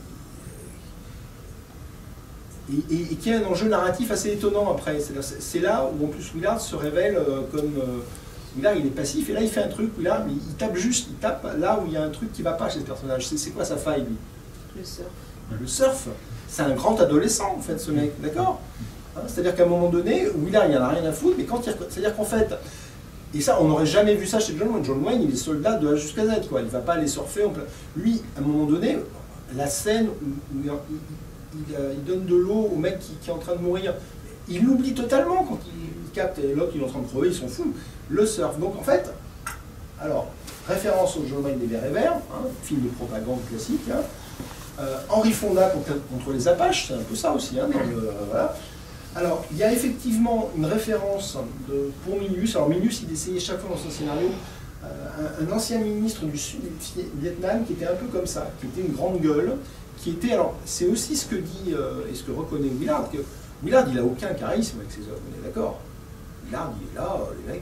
Et, et, et qui a un enjeu narratif assez étonnant après. C'est là où en plus Willard se révèle euh, comme... Euh, Willard il est passif et là il fait un truc, Willard il, il tape juste, il tape là où il y a un truc qui ne va pas chez ce personnage. C'est quoi sa faille lui? Le surf. Le surf. C'est un grand adolescent en fait ce mec, d'accord hein, c'est-à-dire qu'à un moment donné, Willard il en a rien à foutre, mais quand il... C'est-à-dire qu'en fait... Et ça, on n'aurait jamais vu ça chez John Wayne. John Wayne, il est soldat de A jusqu'à Z, quoi. Il ne va pas aller surfer en plein... Lui, à un moment donné, la scène où, où il, il, il donne de l'eau au mec qui, qui est en train de mourir, il l'oublie totalement quand il, il capte l'autre, il est en train de crever, ils s'en foutent. Le surf. Donc en fait, alors, référence au John Wayne des Bérets Verts, hein, film de propagande classique, hein. euh, Henry Fonda contre, contre les Apaches, c'est un peu ça aussi, hein, dans le, euh, voilà. Alors, il y a effectivement une référence de, pour Milius. Alors, Milius, il essayait chaque fois dans son scénario euh, un, un ancien ministre du, Sud, du Vietnam qui était un peu comme ça, qui était une grande gueule, qui était... Alors, c'est aussi ce que dit euh, et ce que reconnaît Willard, que Willard, il n'a aucun charisme avec ses œuvres, on est d'accord. Willard, il est là, les mecs...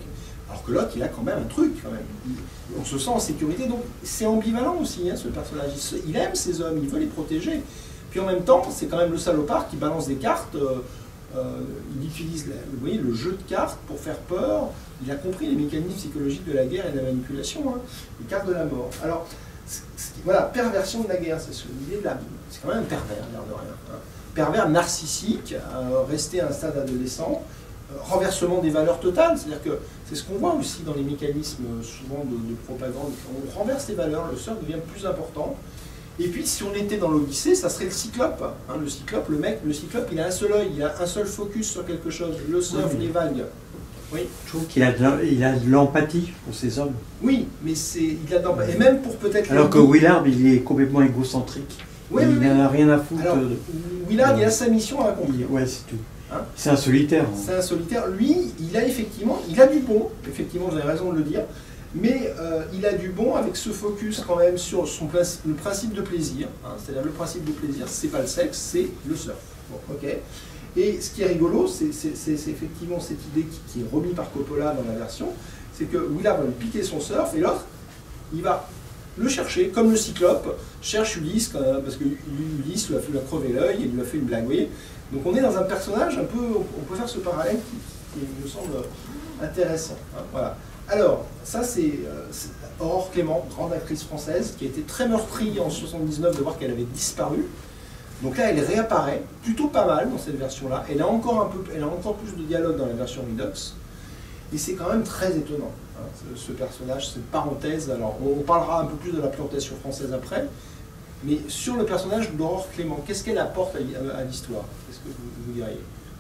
Alors que l'autre, il a quand même un truc, quand même. Il, on se sent en sécurité, donc c'est ambivalent aussi, hein, ce personnage. Il, se, il aime ses hommes, il veut les protéger. Puis en même temps, c'est quand même le salopard qui balance des cartes. Euh, euh, il utilise la, vous voyez, le jeu de cartes pour faire peur. Il a compris les mécanismes psychologiques de la guerre et de la manipulation, hein, les cartes de la mort. Alors, c est, c est, voilà, perversion de la guerre, c'est l'idée de la... C'est quand même un pervers, l'air de rien. Hein. Pervers narcissique, euh, resté à un stade adolescent, euh, renversement des valeurs totales, c'est-à-dire que c'est ce qu'on voit aussi dans les mécanismes euh, souvent de, de propagande. On renverse les valeurs, le sort devient plus important. Et puis, si on était dans l'Odyssée, ça serait le cyclope. Hein, le cyclope, le mec, le cyclope, il a un seul œil, il a un seul focus sur quelque chose, le surf, oui, les vagues. Oui. Je trouve qu'il a de l'empathie pour ces hommes. Oui, mais c'est il a d'empathie. Et même pour peut-être... Alors que Willard, il est complètement égocentrique. Oui, il oui, n'a rien à foutre. Alors, de... Willard, il a sa mission à accomplir. Ouais, c'est tout. Hein, c'est un solitaire. Hein. C'est un solitaire. Lui, il a effectivement, il a du bon, effectivement, vous avez raison de le dire, mais euh, il a du bon avec ce focus quand même sur son, le principe de plaisir. Hein, c'est-à-dire le principe de plaisir, c'est pas le sexe, c'est le surf. Bon, ok. Et ce qui est rigolo, c'est effectivement cette idée qui, qui est remise par Coppola dans la version, c'est que Willard va lui piquer son surf et l'autre, il va le chercher, comme le cyclope cherche Ulysse, parce que Ulysse lui a fait crever l'œil et lui a fait une blague, vous voyez. Donc on est dans un personnage un peu, on peut faire ce parallèle qui, qui me semble intéressant. Hein, voilà. Alors, ça c'est euh, Aurore Clément, grande actrice française, qui a été très meurtrie en soixante-dix-neuf de voir qu'elle avait disparu. Donc là, elle réapparaît, plutôt pas mal dans cette version-là. Elle a encore un peu, elle a encore plus de dialogue dans la version Redux. Et c'est quand même très étonnant, hein, ce, ce personnage, cette parenthèse. Alors, on, on parlera un peu plus de la plantation française après. Mais sur le personnage d'Aurore Clément, qu'est-ce qu'elle apporte à, à, à l'histoire? Qu'est-ce que vous, vous diriez?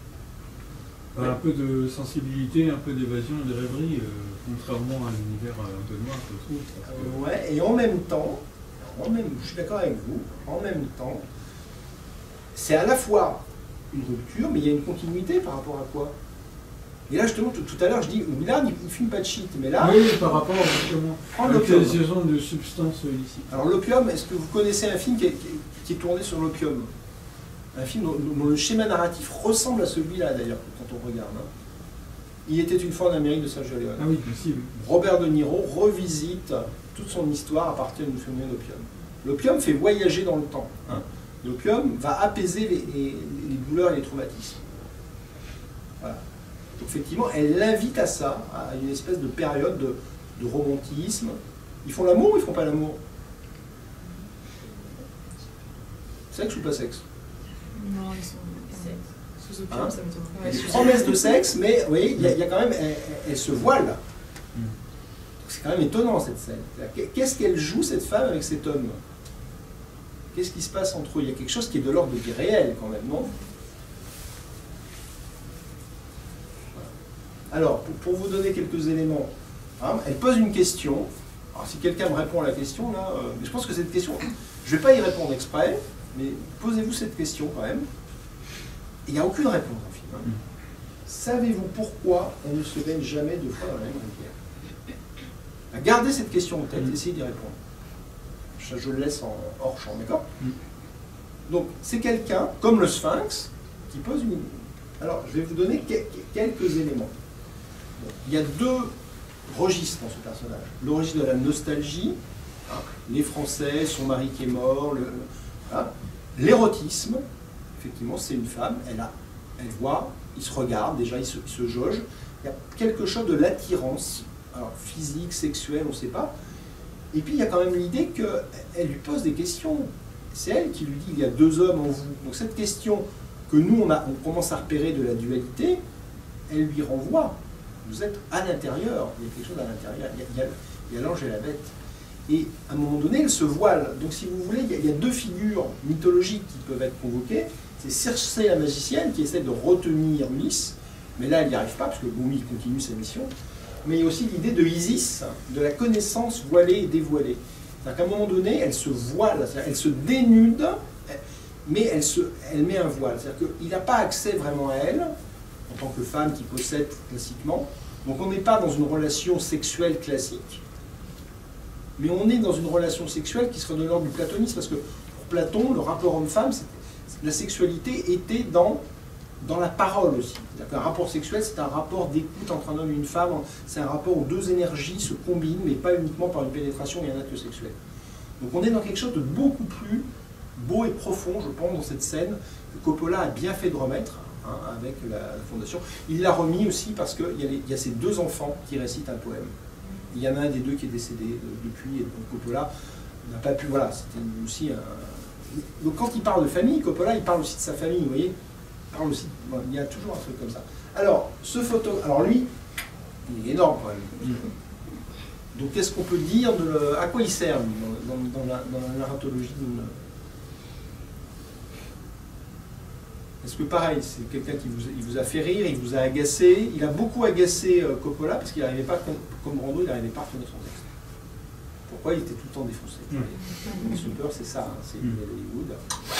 Un ouais. peu de sensibilité, un peu d'évasion, de rêverie, euh, contrairement à l'univers un peu noir, je trouve. Parce que... euh, ouais, et en même temps, en même, je suis d'accord avec vous, en même temps, c'est à la fois une rupture, mais il y a une continuité par rapport à quoi? Et là, justement, tout, tout à l'heure, je dis, Willard, il ne filme pas de shit, mais là... Oui, par rapport justement à l'utilisation de substances illicites. Alors l'opium, est-ce que vous connaissez un film qui est, qui est tourné sur l'opium? Un film dont, dont le schéma narratif ressemble à celui-là, d'ailleurs, quand on regarde. Hein. Il était une fois en Amérique de Sergio Leone. Ah oui, possible. Robert De Niro revisite toute son histoire à partir d'une phénomène d'opium. L'opium fait voyager dans le temps. Hein. L'opium va apaiser les, les, les douleurs et les traumatismes. Voilà. Donc, effectivement, elle l'invite à ça, à une espèce de période de, de romantisme. Ils font l'amour ou ils font pas l'amour? Sexe ou pas sexe? Non, ils sont sous opium, hein, ça m'étonne. ouais, des promesses de sexe, mais oui, il y, y a quand même, elle, elle se voile. C'est quand même étonnant cette scène. Qu'est-ce qu'elle joue cette femme avec cet homme? Qu'est-ce qui se passe entre eux? Il y a quelque chose qui est de l'ordre de l'irréel quand même, non? Alors, pour, pour vous donner quelques éléments, hein, elle pose une question. Alors, si quelqu'un me répond à la question, là, euh, je pense que cette question, je ne vais pas y répondre exprès, mais posez-vous cette question quand même. Il n'y a aucune réponse en film. Hein. Savez-vous pourquoi on ne se baigne jamais deux fois dans la même rivière? Gardez cette question en tête, essayez d'y répondre. Ça, je le laisse en hors champ, d'accord? Donc, c'est quelqu'un, comme le Sphinx, qui pose une... Alors, je vais vous donner quelques éléments. Bon, il y a deux registres dans ce personnage. Le registre de la nostalgie, hein, les Français, son mari qui est mort, le, hein, l'érotisme, effectivement, c'est une femme, elle, a, elle voit, il se regarde, déjà, il se, il se jauge. Il y a quelque chose de l'attirance, alors physique, sexuelle, on ne sait pas. Et puis, il y a quand même l'idée qu'elle lui pose des questions. C'est elle qui lui dit, il y a deux hommes en vous. Donc, cette question que nous, on, a, on commence à repérer de la dualité, elle lui renvoie. Vous êtes à l'intérieur, il y a quelque chose à l'intérieur, il y a l'ange et la bête. Et à un moment donné, elle se voile. Donc si vous voulez, il y a, il y a deux figures mythologiques qui peuvent être convoquées. C'est Circé la magicienne qui essaie de retenir Ulysse, mais là elle n'y arrive pas, parce que Goumi continue sa mission. Mais il y a aussi l'idée de Isis, de la connaissance voilée et dévoilée. C'est-à-dire qu'à un moment donné, elle se voile, elle se dénude, mais elle, se, elle met un voile. C'est-à-dire qu'il n'a pas accès vraiment à elle, en tant que femme qui possède classiquement. Donc on n'est pas dans une relation sexuelle classique, mais on est dans une relation sexuelle qui serait de l'ordre du platonisme, parce que pour Platon, le rapport homme-femme, la sexualité était dans dans la parole aussi. C'est-à-dire qu'un rapport sexuel, c'est un rapport d'écoute entre un homme et une femme, c'est un rapport où deux énergies se combinent, mais pas uniquement par une pénétration et un acte sexuel. Donc on est dans quelque chose de beaucoup plus beau et profond, je pense, dans cette scène, que Coppola a bien fait de remettre, hein, avec la, la fondation. Il l'a remis aussi parce qu'il y, y a ces deux enfants qui récitent un poème. Il y en a un des deux qui est décédé euh, depuis, et donc Coppola n'a pas pu, voilà, c'était aussi un... Donc quand il parle de famille, Coppola, il parle aussi de sa famille, vous voyez. Il parle aussi, bon, il y a toujours un truc comme ça. Alors, ce photo, alors lui, il est énorme quand même. Donc qu'est-ce qu'on peut dire de le... À quoi il sert lui, dans, dans, dans, la, dans la narratologie d'une... Est-ce que pareil, c'est quelqu'un qui vous, il vous a fait rire, il vous a agacé, il a beaucoup agacé euh, Coppola parce qu'il n'arrivait pas, comme Brando, il n'arrivait pas à retenir son texte. Pourquoi il était tout le temps défoncé? Mmh. Super, c'est ça, hein, c'est mmh. Hollywood.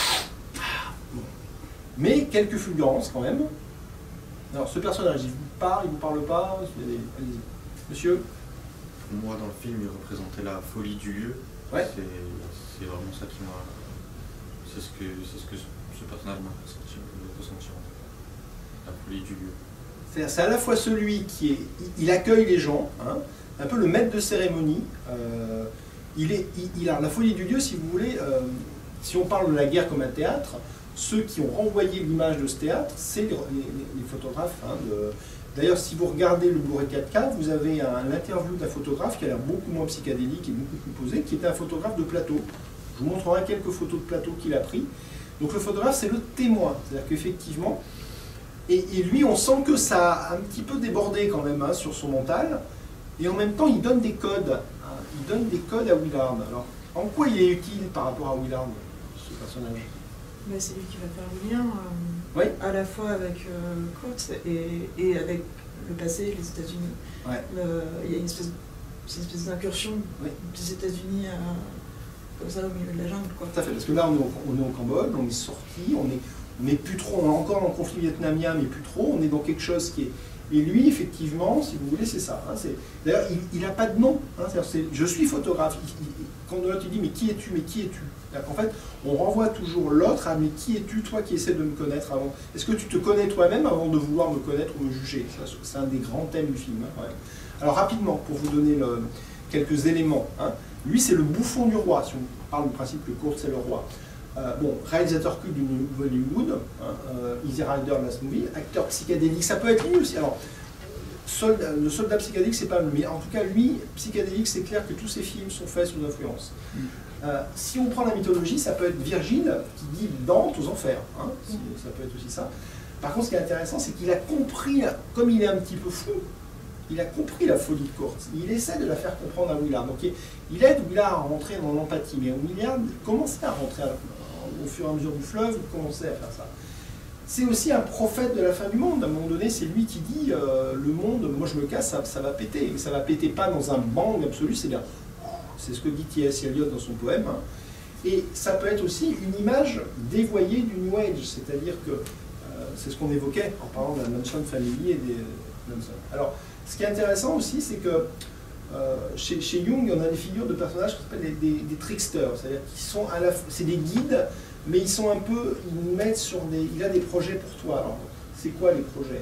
Bon. Mais quelques fulgurances quand même. Alors ce personnage, il vous parle, il vous parle pas? Allez-y. Monsieur? Pour moi, dans le film, il représentait la folie du lieu. Ouais. C'est vraiment ça qui m'a... C'est ce que, c'est ce que ce personnage m'a ressenti, ressenti en fait. La folie du lieu. C'est-à-dire, c'est à la fois celui qui est... Il accueille les gens, hein, un peu le maître de cérémonie. Euh, il est, il, il a la folie du lieu, si vous voulez. Euh, si on parle de la guerre comme un théâtre, ceux qui ont renvoyé l'image de ce théâtre, c'est les, les, les photographes. Hein, de, D'ailleurs, si vous regardez le Blu-ray quatre K, vous avez un, un interview d'un photographe qui a l'air beaucoup moins psychédélique et beaucoup plus posé, qui était un photographe de plateau. Je vous montrerai quelques photos de plateau qu'il a pris. Donc le photographe, c'est le témoin. C'est-à-dire qu'effectivement, et, et lui, on sent que ça a un petit peu débordé quand même hein, sur son mental. Et en même temps, il donne des codes. Hein, il donne des codes à Willard. Alors, en quoi il est utile par rapport à Willard, ce personnage? Mais c'est lui qui va faire le lien, euh, oui. à la fois avec euh, Kurt et, et avec le passé, les États-Unis. Ouais. Il y a une espèce, une espèce d'incursion oui. des États-Unis comme ça au milieu de la jungle. Quoi. Tout à fait, parce que là on est au, on est au Cambodge, on est sorti, on est, on est plus trop, on est encore dans le conflit vietnamien, mais plus trop, on est dans quelque chose qui est... Et lui, effectivement, si vous voulez, c'est ça. Hein, d'ailleurs, il n'a pas de nom. Hein, je suis photographe. Il, il, quand l'autre dit, mais qui es-tu, mais qui es-tu? En fait, on renvoie toujours l'autre à, mais qui es-tu, toi qui essaies de me connaître avant? Est-ce que tu te connais toi-même avant de vouloir me connaître ou me juger? C'est un des grands thèmes du film. Hein, ouais. Alors, rapidement, pour vous donner le, quelques éléments. Hein, lui, c'est le bouffon du roi, si on parle du principe que Kurt, c'est le roi. Euh, bon, réalisateur culte du Hollywood, hein, euh, Easy Rider, Last Movie, acteur psychédélique, ça peut être lui aussi. Alors, soldat, le soldat psychédélique, c'est pas lui, mais en tout cas, lui, psychédélique, c'est clair que tous ses films sont faits sous influence. Mm. Euh, si on prend la mythologie, ça peut être Virgile qui dit Dante aux enfers, hein, mm. ça peut être aussi ça. Par contre, ce qui est intéressant, c'est qu'il a compris, comme il est un petit peu fou, il a compris la folie de Kurt. Il essaie de la faire comprendre à Willard. Donc, il aide Willard à rentrer dans l'empathie, mais Willard commençait à rentrer à, au fur et à mesure du fleuve, il commençait à faire ça. C'est aussi un prophète de la fin du monde. À un moment donné, c'est lui qui dit euh, le monde, moi je me casse, ça, ça va péter. Mais ça va péter pas dans un bang absolu, c'est bien. C'est ce que dit T S Eliot dans son poème. Hein. Et ça peut être aussi une image dévoyée du New Age, c'est-à-dire que euh, c'est ce qu'on évoquait en parlant de la Manson Family et des Manson. Alors, ce qui est intéressant aussi, c'est que euh, chez, chez Jung, on a des figures de personnages qui s'appellent des, des, des tricksters, c'est-à-dire qu'ils sont à la, c'est des guides, mais ils sont un peu, ils mettent sur des, il a des projets pour toi. Alors, c'est quoi les projets?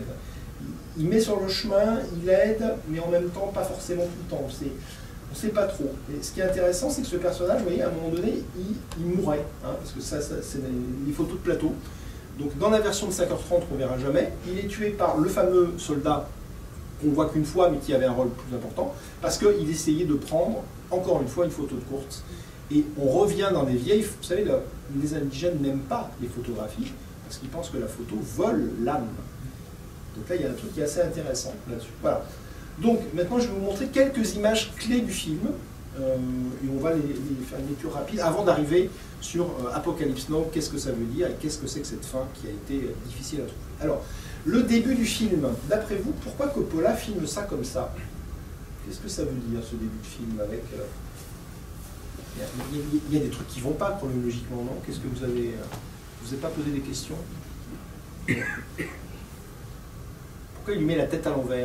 Il, il met sur le chemin, il aide, mais en même temps, pas forcément tout le temps. On sait, on sait pas trop. Et ce qui est intéressant, c'est que ce personnage, vous voyez, à un moment donné, il, il mourait, hein, parce que ça, ça c'est les photos de plateau. Donc, dans la version de cinq heures trente qu'on verra jamais, il est tué par le fameux soldat qu'on voit qu'une fois, mais qui avait un rôle plus important, parce qu'il essayait de prendre, encore une fois, une photo de Kurt. Et on revient dans des vieilles... Vous savez, là, les indigènes n'aiment pas les photographies, parce qu'ils pensent que la photo vole l'âme. Donc là, il y a un truc qui est assez intéressant là-dessus. Voilà. Donc, maintenant, je vais vous montrer quelques images clés du film, euh, et on va les, les faire une lecture rapide, avant d'arriver sur euh, Apocalypse Now, qu'est-ce que ça veut dire, et qu'est-ce que c'est que cette fin qui a été difficile à trouver. Alors, le début du film, d'après vous, pourquoi Coppola filme ça comme ça? Qu'est-ce que ça veut dire, ce début de film avec... Euh, il, y a, il y a des trucs qui ne vont pas chronologiquement, non? Qu'est-ce que vous avez... Euh, vous n'avez pas posé des questions? Pourquoi il lui met la tête à l'envers?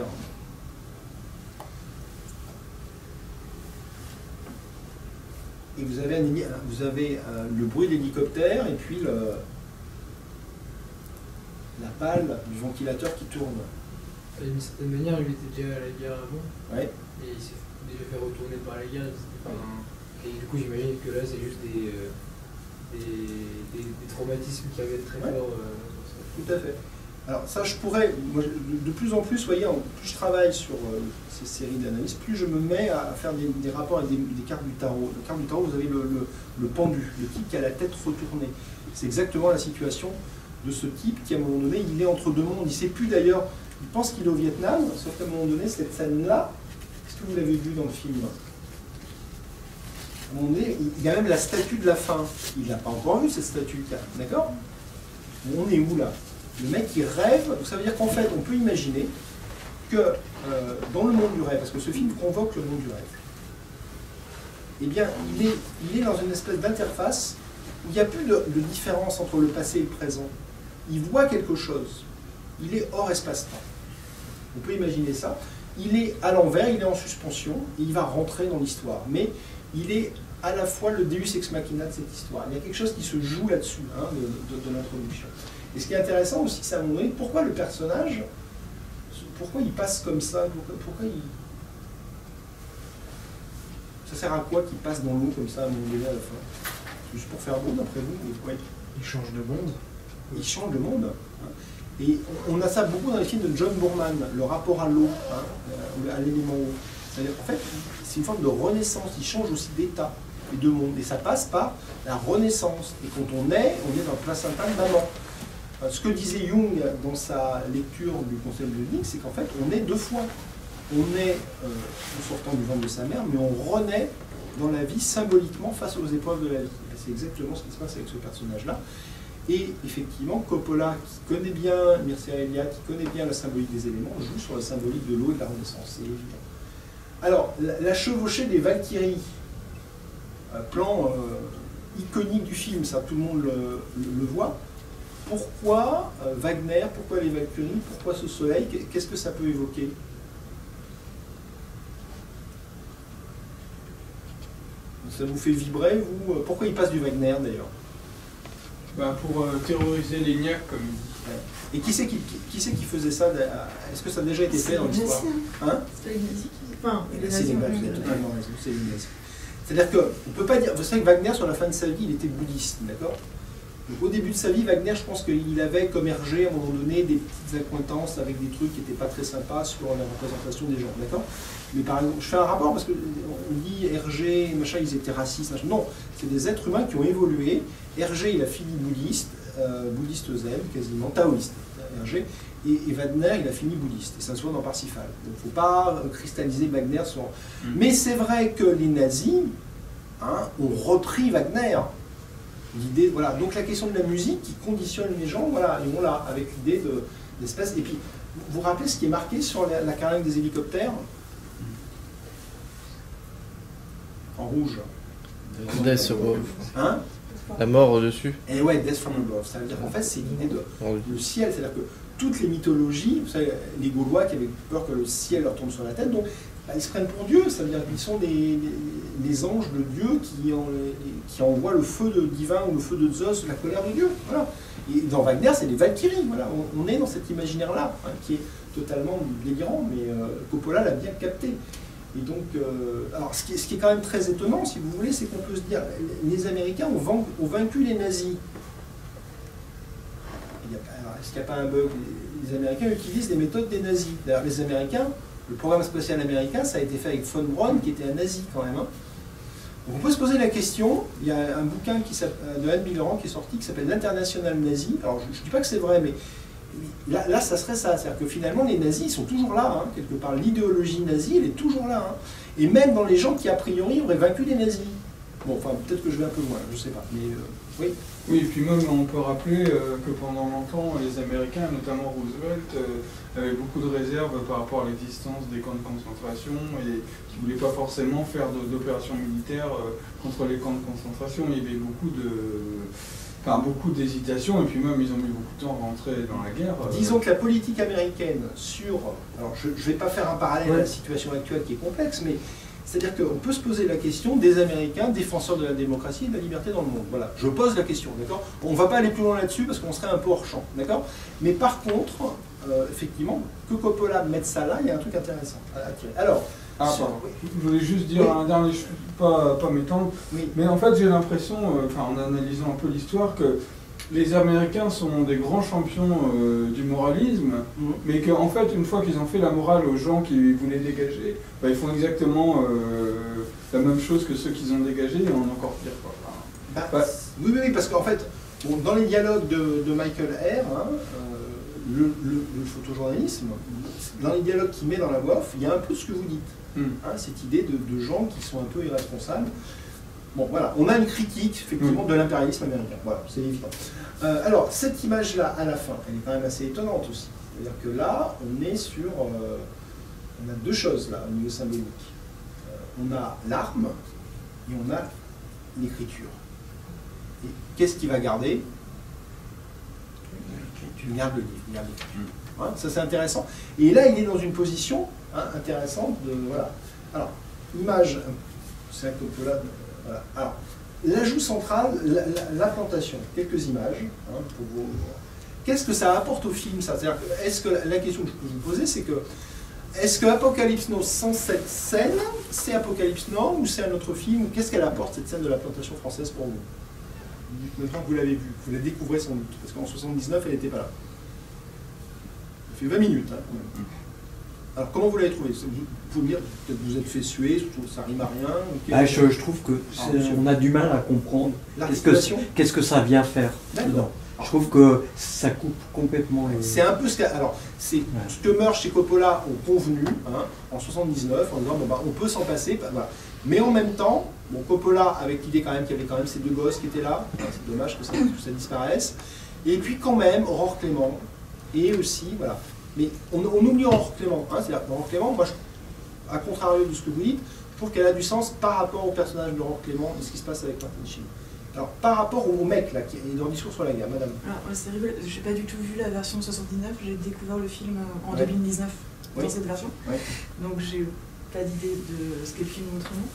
Et vous avez, un, vous avez euh, le bruit de l'hélicoptère et puis le... la pale du ventilateur qui tourne. D'une certaine manière, lui était déjà à la guerre avant. Ouais. Et il s'est déjà fait retourner par la guerre. Pas... Et du coup, j'imagine que là, c'est juste des, euh, des, des, des traumatismes qui avaient très ouais. forts. Euh, Tout à fait. Alors ça, je pourrais, moi, de plus en plus, vous voyez, plus je travaille sur euh, ces séries d'analyses, plus je me mets à faire des, des rapports avec des, des cartes du tarot. La carte du tarot, vous avez le, le, le pendu, le type qui a la tête retournée. C'est exactement la situation de ce type qui, à un moment donné, il est entre deux mondes. Il ne sait plus d'ailleurs, il pense qu'il est au Vietnam, sauf qu'à un moment donné, cette scène-là, est-ce que vous l'avez vu dans le film? À un moment donné, il y a même la statue de la fin. Il n'a pas encore vu cette statue, d'accord? On est où là? Le mec il rêve, donc ça veut dire qu'en fait on peut imaginer que euh, dans le monde du rêve, parce que ce film convoque le monde du rêve, eh bien il est, il est dans une espèce d'interface où il n'y a plus de, de différence entre le passé et le présent. Il voit quelque chose, il est hors espace-temps. On peut imaginer ça. Il est à l'envers, il est en suspension, et il va rentrer dans l'histoire. Mais il est à la fois le Deus ex machina de cette histoire. Il y a quelque chose qui se joue là-dessus, hein, de, de, de l'introduction. Et ce qui est intéressant aussi, c'est à un moment donné, pourquoi le personnage, pourquoi il passe comme ça, pourquoi, pourquoi il... Ça sert à quoi qu'il passe dans l'eau comme ça à un moment donné à la fin? Juste pour faire beau, d'après vous? Ouais. Il change de monde. Il change de monde. Et on a ça beaucoup dans les films de John Boorman, le rapport à l'eau, hein, à l'élément eau. C'est-à-dire, en fait, c'est une forme de renaissance, il change aussi d'état et de monde. Et ça passe par la renaissance. Et quand on est, on est dans le placenta de maman. Ce que disait Jung dans sa lecture du concept de Nick, c'est qu'en fait, on est deux fois. On est euh, en sortant du ventre de sa mère, mais on renaît dans la vie symboliquement face aux épreuves de la vie. C'est exactement ce qui se passe avec ce personnage-là. Et effectivement, Coppola, qui connaît bien Mircea Eliade, qui connaît bien la symbolique des éléments, joue sur la symbolique de l'eau et de la renaissance, c'est évident. Alors, la, la chevauchée des Valkyries, un plan euh, iconique du film, ça tout le monde le, le, le voit. Pourquoi euh, Wagner, pourquoi les Valkyries, pourquoi ce soleil, qu'est-ce que ça peut évoquer? Ça vous fait vibrer, vous? Pourquoi il passe du Wagner, d'ailleurs? Ben, pour euh, terroriser les niaques, comme il dit. Ouais. Et qui c'est qui, qui, qui, c'est qui faisait ça? Est-ce que ça a déjà été fait dans l'histoire? Hein? C'est les nazis qui... Enfin, les C'est nazis. les nazis, vous avez totalement raison, c'est les nazis. C'est-à-dire qu'on ne peut pas dire... Vous savez que Wagner, sur la fin de sa vie, il était bouddhiste, d'accord? Donc au début de sa vie, Wagner, je pense qu'il avait comme Hergé, à un moment donné, des petites accointances avec des trucs qui n'étaient pas très sympas sur la représentation des gens, d'accord? Mais par exemple, je fais un rapport parce qu'on dit Hergé, machin, ils étaient racistes, machin. Non, c'est des êtres humains qui ont évolué. Hergé, il a fini bouddhiste, euh, bouddhiste zen, quasiment, taoïste, Hergé, et, et Wagner, il a fini bouddhiste, et ça se voit dans Parsifal. Donc il ne faut pas cristalliser Wagner sur... Mm. Mais c'est vrai que les nazis hein, ont repris Wagner. L'idée, voilà. Donc la question de la musique qui conditionne les gens, voilà, ils vont là, avec l'idée de, d'espèce. Et puis, vous vous rappelez ce qui est marqué sur la, la carlingue des hélicoptères? En rouge. Death above. Hein? La mort au-dessus. Et ouais, Death from above. Ça veut dire qu'en fait, c'est l'idée de le ciel. C'est-à-dire que toutes les mythologies, vous savez, les Gaulois qui avaient peur que le ciel leur tombe sur la tête, donc bah, ils se prennent pour Dieu. Ça veut dire qu'ils sont des, des, des anges de Dieu qui, en, qui envoient le feu de divin ou le feu de Zeus, la colère de Dieu. Voilà. Et dans Wagner, c'est les Valkyries. Voilà. On, on est dans cet imaginaire-là, hein, qui est totalement délirant, mais euh, Coppola l'a bien capté. Et donc, euh, alors, ce qui, est, ce qui est quand même très étonnant, si vous voulez, c'est qu'on peut se dire, les Américains ont, van, ont vaincu les nazis. Est-ce qu'il n'y a pas un bug? Les, les Américains utilisent les méthodes des nazis. D'ailleurs, les Américains, le programme spatial américain, ça a été fait avec von Braun, qui était un nazi quand même. Hein. Donc on peut se poser la question, il y a un bouquin qui de Anne Millerand qui est sorti, qui s'appelle l'International nazi. Alors je ne dis pas que c'est vrai, mais Là, là, ça serait ça, c'est-à-dire que finalement les nazis ils sont toujours là, hein, quelque part, l'idéologie nazie elle est toujours là, hein. Et même dans les gens qui a priori auraient vaincu les nazis. Bon, enfin peut-être que je vais un peu loin, je sais pas, mais euh, oui. Oui, et puis même on peut rappeler euh, que pendant longtemps les Américains, notamment Roosevelt, euh, avaient beaucoup de réserves par rapport à l'existence des camps de concentration et qui ne voulaient pas forcément faire d'opérations militaires euh, contre les camps de concentration. Il y avait beaucoup de... Enfin, beaucoup d'hésitation, et puis même ils ont mis beaucoup de temps à rentrer dans la guerre. Euh... Disons que la politique américaine sur... Alors je ne vais pas faire un parallèle ouais. à la situation actuelle qui est complexe, mais C'est-à-dire qu'on peut se poser la question des Américains, défenseurs de la démocratie et de la liberté dans le monde. Voilà, je pose la question, d'accord? On ne va pas aller plus loin là-dessus parce qu'on serait un peu hors champ, d'accord? Mais par contre, euh, effectivement, que Coppola mette ça là, il y a un truc intéressant à tirer. Alors, Ah, sur- pardon. Je voulais juste dire Oui. un dernier, ch- pas, pas m'étendre, Oui. mais en fait j'ai l'impression, euh, enfin en analysant un peu l'histoire, que les Américains sont des grands champions euh, du moralisme, Mhm. mais qu'en fait une fois qu'ils ont fait la morale aux gens qui voulaient dégager, bah, ils font exactement euh, la même chose que ceux qu'ils ont dégagés et en encore pire. Quoi. Enfin, Bah, bah, oui, oui, oui, parce qu'en fait, bon, dans les dialogues de, de Michael Eyre, hein, euh, le, le, le photojournalisme, dans les dialogues qu'il met dans la voix off, il y a un peu ce que vous dites. hmm. Hein, cette idée de, de gens qui sont un peu irresponsables. Bon, voilà, on a une critique, effectivement, de l'impérialisme américain. Voilà, c'est évident. Euh, alors, cette image-là, à la fin, elle est quand même assez étonnante aussi. C'est-à-dire que là, on est sur... euh, on a deux choses, là, au niveau symbolique. Euh, on a l'arme et on a l'écriture. Et qu'est-ce qu'il va garder? Il garde le livre, il garde l'écriture. Hein, ça, c'est intéressant. Et là, il est dans une position hein, intéressante de... Voilà. Alors, image... C'est un Coppola... Voilà. Alors, l'ajout central, la- la- l'implantation, quelques images hein, pour vous. Qu'est-ce que ça apporte au film, ça? C'est-à-dire que, est-ce que la question que je peux vous poser, c'est que est-ce que Apocalypse Now sans cette scène, c'est Apocalypse Now ou c'est un autre film? Qu'est-ce qu'elle apporte cette scène de la plantation française pour vous? Maintenant que vous l'avez vue, vous la découvrez sans doute, parce qu'en soixante-dix-neuf, elle n'était pas là. Ça fait vingt minutes hein, quand même. Alors comment vous l'avez trouvé? Vous pouvez me dire, peut-être vous êtes fait suer, surtout ça rime à rien. ok. Bah, je, je trouve que Ah, c'est- monsieur. on a du mal à comprendre qu'est-ce que, L'articulation. qu'est-ce que ça vient faire D'accord. dedans. Je trouve que ça coupe complètement les... C'est un peu ce que, alors, c'est ce que Murch chez Coppola ont convenu hein, en soixante-dix-neuf en disant bon, bah, on peut s'en passer, bah, voilà. Mais en même temps, bon, Coppola avec l'idée quand même qu'il y avait quand même ces deux gosses qui étaient là, hein, c'est dommage que ça, que ça disparaisse. Et puis quand même Aurore Clément et aussi voilà. Mais on, on oublie Aurore Clément, hein, c'est-à-dire Aurore Clément, moi, je, à contrario de ce que vous dites, je trouve qu'elle a du sens par rapport au personnage d'Aurore Clément et ce qui se passe avec Martin Sheen. Alors par rapport au mec là qui est dans le discours sur la guerre, madame. Alors, ouais, c'est rigolo, j'ai pas du tout vu la version soixante-dix-neuf, j'ai découvert le film euh, en Ouais. deux mille dix-neuf dans Oui. cette version. Ouais. Donc j'ai pas d'idée de ce qu'est le film autrement.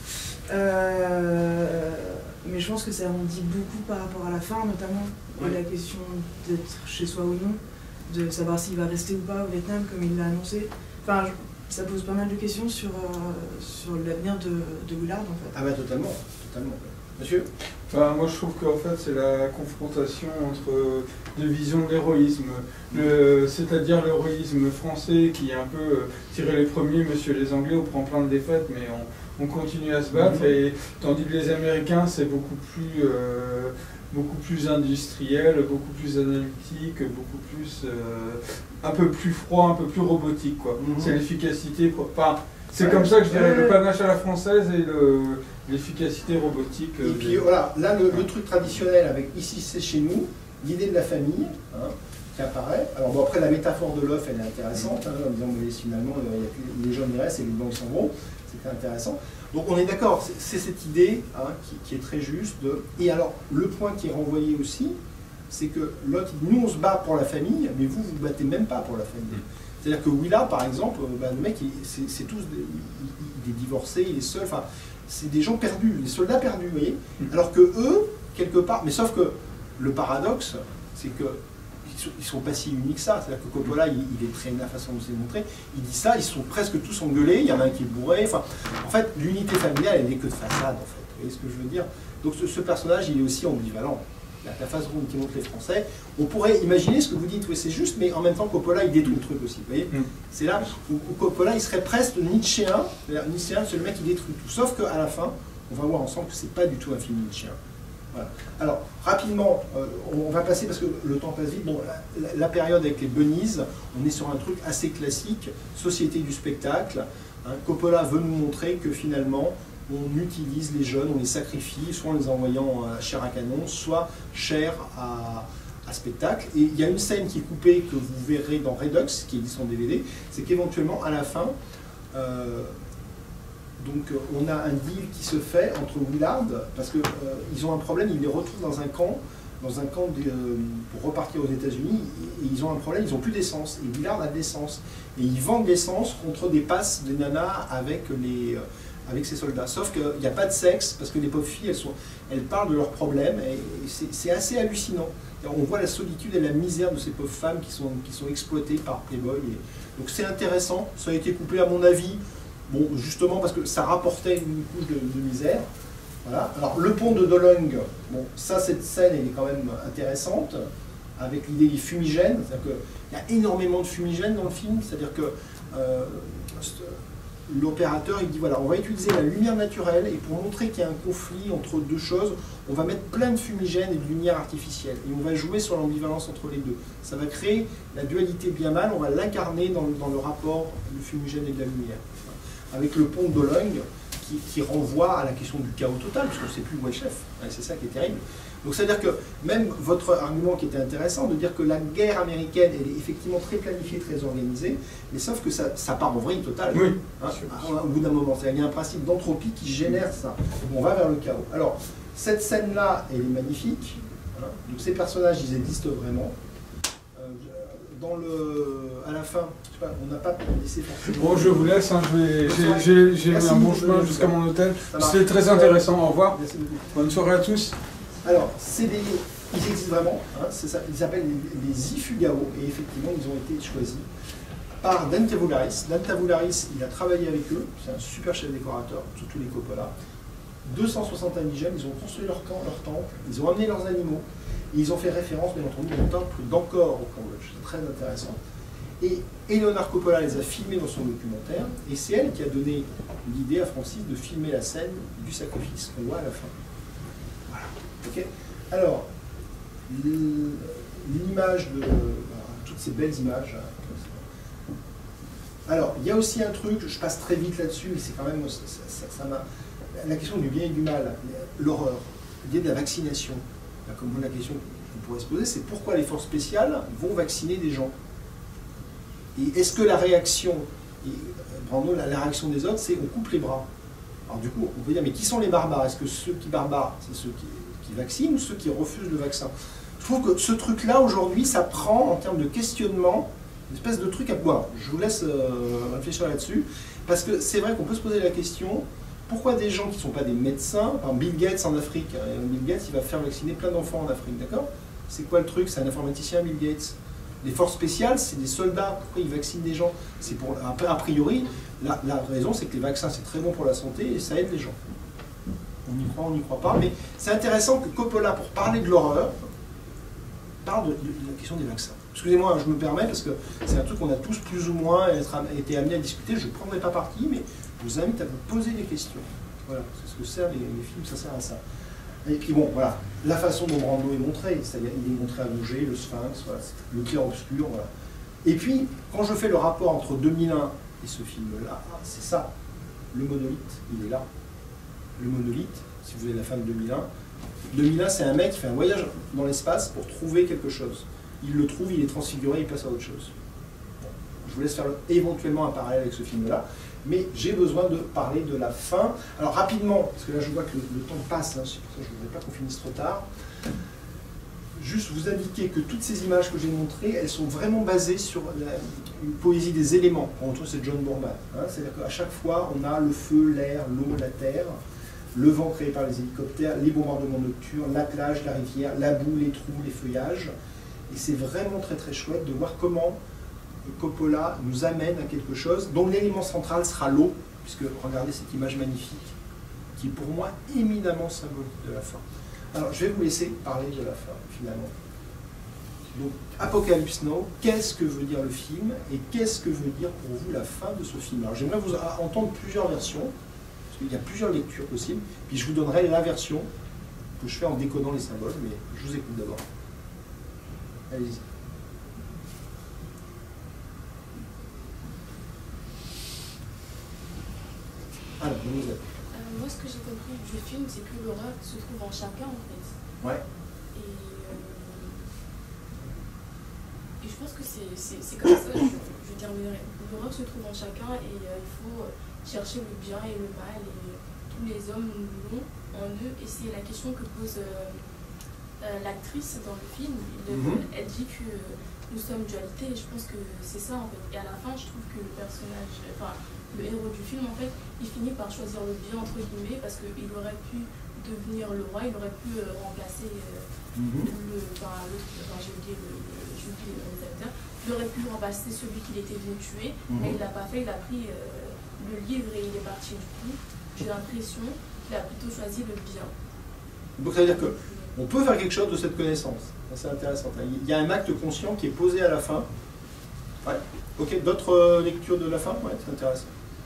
Euh, mais je pense que ça en dit beaucoup par rapport à la fin, notamment Ouais. la question d'être chez soi ou non, de savoir s'il va rester ou pas au Vietnam comme il l'a annoncé. Enfin, je- ça pose pas mal de questions sur, euh, sur l'avenir de, de Willard en fait. Ah bah totalement, totalement. Monsieur? Enfin, moi je trouve qu'en fait c'est la confrontation entre deux visions de l'héroïsme. Le- C'est-à-dire l'héroïsme français qui est un peu euh, tiré les premiers, monsieur les Anglais, on prend plein de défaites mais on, on continue à se battre. Et, tandis que les Américains c'est beaucoup plus, euh, beaucoup plus industriel, beaucoup plus analytique, beaucoup plus... euh, un peu plus froid, un peu plus robotique quoi. Mhm. C'est l'efficacité... Enfin, c'est Ouais. comme ça que je dirais Ouais. le panache à la française et le... l'efficacité robotique. Et euh, puis des- voilà, là le, le truc traditionnel avec ici c'est chez nous, l'idée de la famille hein, qui apparaît. Alors bon après la métaphore de l'œuf elle est intéressante, hein, en disant mais finalement euh, il y a plus- les jeunes y restent et les blancs s'en vont, c'était intéressant. Donc on est d'accord, c'est- c'est cette idée hein, qui, qui est très juste. De... Et alors le point qui est renvoyé aussi, c'est que l'autre, nous on se bat pour la famille, mais vous vous battez même pas pour la famille. C'est-à-dire que Willard par exemple, euh, bah, le mec il- c'est c'est tous des, il, il est divorcé, il est seul, enfin c'est des gens perdus, des soldats perdus, vous voyez. Alors que eux, quelque part, mais sauf que le paradoxe, c'est que ils sont, ils sont pas si uniques que ça. C'est-à-dire que Coppola, il, il est très la façon dont c'est montré, il dit ça, ils sont presque tous engueulés, il y en a un qui est bourré. Enfin, en fait, l'unité familiale, elle n'est que de façade, en fait. Vous voyez ce que je veux dire? Donc ce, ce personnage, il est aussi ambivalent. La, la façon dont il montre les Français, on pourrait imaginer ce que vous dites, oui, c'est juste, mais en même temps, Coppola, il détruit le truc aussi. Vous voyez, Mm. c'est là où, où Coppola, il serait presque nietzschéen. C'est-à-dire, nietzschéen, c'est le mec qui détruit tout. Sauf qu'à la fin, on va voir ensemble que c'est pas du tout un film nietzschéen. Voilà. Alors, rapidement, euh, on va passer, parce que le temps passe vite, bon, la, la- la période avec les bunnies, on est sur un truc assez classique, société du spectacle. Hein. Coppola veut nous montrer que finalement, on utilise les jeunes, on les sacrifie, soit en les envoyant à chair à canon, soit chair à, à spectacle. Et il y a une scène qui est coupée, que vous verrez dans Redux, qui est dit son D V D, c'est qu'éventuellement, à la fin, euh, donc euh, on a un deal qui se fait entre Willard, parce qu'ils euh, ont un problème, ils les retrouvent dans un camp, dans un camp de, euh, pour repartir aux États-Unis, et, et ils ont un problème, ils n'ont plus d'essence, et Willard a de l'essence. Et ils vendent l'essence contre des passes de nana avec les, euh, avec ces soldats. Sauf qu'il n'y a pas de sexe, parce que les pauvres filles, elles, sont, elles parlent de leurs problèmes, et, et c'est assez hallucinant. On voit la solitude et la misère de ces pauvres femmes qui sont, qui sont exploitées par Playboy. Et, donc c'est intéressant, ça a été coupé à mon avis, bon, justement parce que ça rapportait une couche de, de misère. Voilà. Alors le pont de Dolong, bon, ça, cette scène, elle est quand même intéressante, avec l'idée des fumigènes. C'est-à-dire qu'il y a énormément de fumigènes dans le film, c'est-à-dire que euh, l'opérateur, il dit, voilà, on va utiliser la lumière naturelle, et pour montrer qu'il y a un conflit entre deux choses, on va mettre plein de fumigènes et de lumière artificielle, et on va jouer sur l'ambivalence entre les deux. Ça va créer la dualité bien mal, on va l'incarner dans, dans le rapport du fumigène et de la lumière. Avec le pont de Dolong, qui, qui renvoie à la question du chaos total, parce qu'on ne sait plus où est le chef. C'est ça qui est terrible. Donc c'est-à-dire que même votre argument qui était intéressant, de dire que la guerre américaine, elle est effectivement très planifiée, très organisée, mais sauf que ça, ça part en vrille totale. Oui. Hein, au bout d'un moment, il y a un principe d'entropie qui génère ça. On va vers le chaos. Alors, cette scène-là, elle est magnifique. Hein, donc ces personnages, ils existent vraiment. Euh, dans le, à la fin, je sais pas, on n'a pas laissé forcément... Bon, je vous laisse, hein, j'ai mis un bon chemin jusqu'à mon hôtel. C'était très intéressant, au revoir. Bonne soirée à tous. Alors, c'est des, ils existent vraiment, hein, ça, ils s'appellent les, les Ifugao, et effectivement, ils ont été choisis par Dan Tavoularis. Dan Tavoularis, il a travaillé avec eux, c'est un super chef décorateur, surtout les Coppola. deux cent soixante indigènes, ils ont construit leur camp, leur temple, ils ont amené leurs animaux, et ils ont fait référence, bien entendu, au temple d'Angkor au Cambodge. C'est très intéressant. Et Eleonore Coppola les a filmés dans son documentaire, et c'est elle qui a donné l'idée à Francis de filmer la scène du sacrifice qu'on voit à la fin. Voilà. Okay. Alors, l'image de... Voilà, toutes ces belles images. Alors, il y a aussi un truc, je passe très vite là-dessus, mais c'est quand même... Ça m'a... La question du bien et du mal, l'horreur, l'idée de la vaccination. Là, comme la question qu'on pourrait se poser, c'est pourquoi les forces spéciales vont vacciner des gens? Et est-ce que la réaction, et, pardon, la, la réaction des autres, c'est on coupe les bras? Alors du coup, on peut dire, mais qui sont les barbares? Est-ce que ceux qui barbarent, c'est ceux qui, qui vaccinent ou ceux qui refusent le vaccin? Je trouve que ce truc-là, aujourd'hui, ça prend, en termes de questionnement, une espèce de truc à boire. Je vous laisse euh, réfléchir là-dessus, parce que c'est vrai qu'on peut se poser la question, pourquoi des gens qui ne sont pas des médecins, par Bill Gates en Afrique, hein, Bill Gates, il va faire vacciner plein d'enfants en Afrique, d'accord? C'est quoi le truc? C'est un informaticien, Bill Gates. Les forces spéciales, c'est des soldats. Pourquoi ils vaccinent des gens? C'est pour, a priori, la, la raison, c'est que les vaccins, c'est très bon pour la santé et ça aide les gens. On y croit, on n'y croit pas. Mais c'est intéressant que Coppola, pour parler de l'horreur, parle de, de, de la question des vaccins. Excusez-moi, je me permets, parce que c'est un truc qu'on a tous plus ou moins été amenés à discuter. Je ne prendrai pas parti, mais je vous invite à vous poser des questions. Voilà, c'est ce que servent les, les films, ça sert à ça. Et puis bon, voilà, la façon dont Brando est montré, c'est-à-dire il est montré allongé, le sphinx, voilà, le clair-obscur, voilà. Et puis, quand je fais le rapport entre deux mille un et ce film-là, c'est ça, le monolithe, il est là. Le monolithe, si vous avez la fin de deux mille un, deux mille un, c'est un mec qui fait un voyage dans l'espace pour trouver quelque chose. Il le trouve, il est transfiguré, il passe à autre chose. Bon, je vous laisse faire éventuellement un parallèle avec ce film-là. Mais j'ai besoin de parler de la fin. Alors rapidement, parce que là je vois que le, le temps passe, hein, c'est pour ça que je ne voudrais pas qu'on finisse trop tard. Juste vous indiquer que toutes ces images que j'ai montrées, elles sont vraiment basées sur la, une poésie des éléments. On retrouve c'est John Boorman. Hein, c'est-à-dire qu'à chaque fois, on a le feu, l'air, l'eau, la terre, le vent créé par les hélicoptères, les bombardements nocturnes, la plage, la rivière, la boue, les trous, les feuillages. Et c'est vraiment très très chouette de voir comment Coppola nous amène à quelque chose dont l'élément central sera l'eau, puisque regardez cette image magnifique, qui est pour moi éminemment symbolique de la fin. Alors je vais vous laisser parler de la fin, finalement. Donc, Apocalypse Now, qu'est-ce que veut dire le film, et qu'est-ce que veut dire pour vous la fin de ce film? Alors j'aimerais vous entendre plusieurs versions, parce qu'il y a plusieurs lectures possibles, puis je vous donnerai la version que je fais en décodant les symboles, mais je vous écoute d'abord. Allez-y. Alors, vous êtes. Euh, moi, ce que j'ai compris du film, c'est que l'horreur se trouve en chacun, en fait. Ouais. Et, euh, et je pense que c'est comme ça, je, je terminerai. L'horreur se trouve en chacun et euh, il faut chercher le bien et le mal. Et tous les hommes l'ont en eux. Et c'est la question que pose euh, euh, l'actrice dans le film, il, Mhm. elle dit que nous sommes dualité, et je pense que c'est ça en fait. Et à la fin, je trouve que le personnage, enfin le héros du film en fait, il finit par choisir le bien entre guillemets parce qu'il aurait pu devenir le roi, il aurait pu euh, remplacer euh, Mhm. le, enfin, le, enfin, j'ai oublié le, le, j'ai oublié le réalisateur, il aurait pu remplacer celui qu'il était venu tuer, Mhm. mais il l'a pas fait, il a pris euh, le livre et il est parti du coup. J'ai l'impression qu'il a plutôt choisi le bien. Donc ça veut dire qu'on peut faire quelque chose de cette connaissance. C'est intéressant. Il y a un acte conscient qui est posé à la fin. Ouais. Ok, d'autres euh, lectures de la fin? Ouais, c'est intéressant.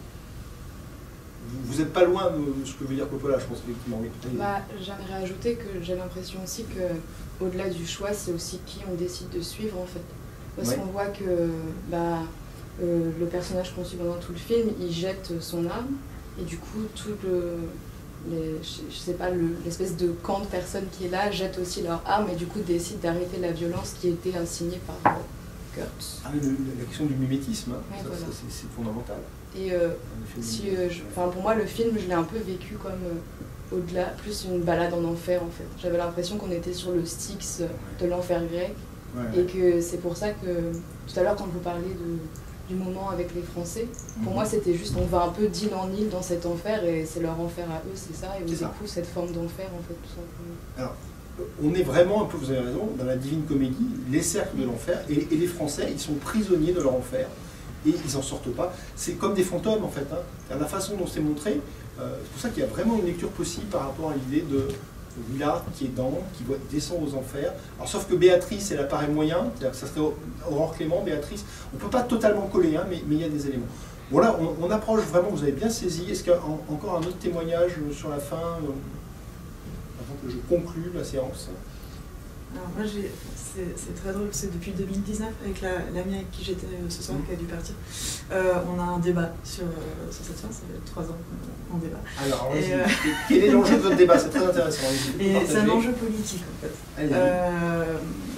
Vous n'êtes pas loin de ce que veut dire Coppola, je pense, effectivement. Oui. Bah, j'aimerais ajouter que j'ai l'impression aussi que, au-delà du choix, c'est aussi qui on décide de suivre en fait. Parce Ouais. qu'on voit que bah, euh, le personnage qu'on suit pendant tout le film, il jette son arme, et du coup, tout le, les, je, je sais pas, le- l'espèce de camp de personnes qui est là jette aussi leur arme, et du coup décide d'arrêter la violence qui était insignée par euh, Kurtz. Ah, le- la question du mimétisme, hein, Ouais, ça, voilà. ça, c'est c'est fondamental. Et euh, En effet, si, euh, je- enfin, pour moi, le film, je l'ai un peu vécu comme euh, au-delà, plus une balade en enfer en fait. J'avais l'impression qu'on était sur le Styx euh, de l'enfer grec, ouais. et que c'est pour ça que tout à l'heure, quand vous parliez de, du moment avec les Français, pour Mhm. moi, c'était juste on va un peu d'île en île dans cet enfer, et c'est leur enfer à eux, c'est ça, et C'est du ça. coup, cette forme d'enfer en fait, tout simplement. Alors, on est vraiment, un peu, vous avez raison, dans la Divine Comédie, les cercles de l'enfer, et, et les Français, ils sont prisonniers de leur enfer, et ils n'en sortent pas. C'est comme des fantômes, en fait. Hein. C'est la façon dont c'est montré, euh, c'est pour ça qu'il y a vraiment une lecture possible par rapport à l'idée de Willard qui est dans, qui voit, descend aux enfers. Alors, sauf que Béatrice, elle apparaît moyen, c'est-à-dire que ça serait Aurore Clément, Béatrice. On ne peut pas totalement coller, hein, mais, mais il y a des éléments. Voilà, on, on approche vraiment, vous avez bien saisi. Est-ce qu'il y a en- encore un autre témoignage sur la fin euh, avant que je conclue la séance? Alors moi, j'ai- c'est c'est très drôle, c'est depuis deux mille dix-neuf, avec la- l'amie avec qui j'étais euh, ce soir, qui a dû partir, euh, on a un débat sur, euh, sur cette fin, ça fait trois ans qu'on débat. Alors, Et, allez-y. euh, Quel est l'enjeu de votre débat? C'est très intéressant. Allez-y. Et c'est un Partagez. enjeu politique en fait. Allez-y. Euh,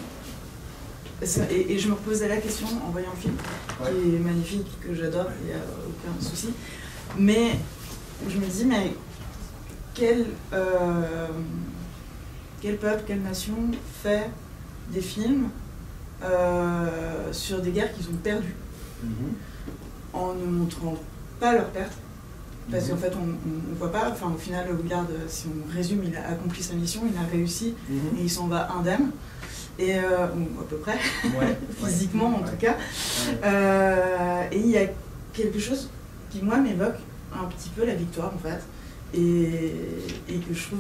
c'est- et, et je me reposais la question en voyant le film, Ouais. qui est magnifique, que j'adore, il n'y a aucun souci. Mais je me dis, mais quel, euh, quel peuple, quelle nation fait des films euh, sur des guerres qu'ils ont perdues, Mhm. en ne montrant pas leur perte? Parce Mhm. qu'en fait, on ne voit pas, enfin au final, Willard, si on résume, il a accompli sa mission, il a réussi, Mhm. et il s'en va indemne, et, euh, ou à peu près, Ouais. physiquement en Ouais. tout cas. Ouais. Euh, et il y a quelque chose qui, moi, m'évoque un petit peu la victoire, en fait, et, et que je trouve,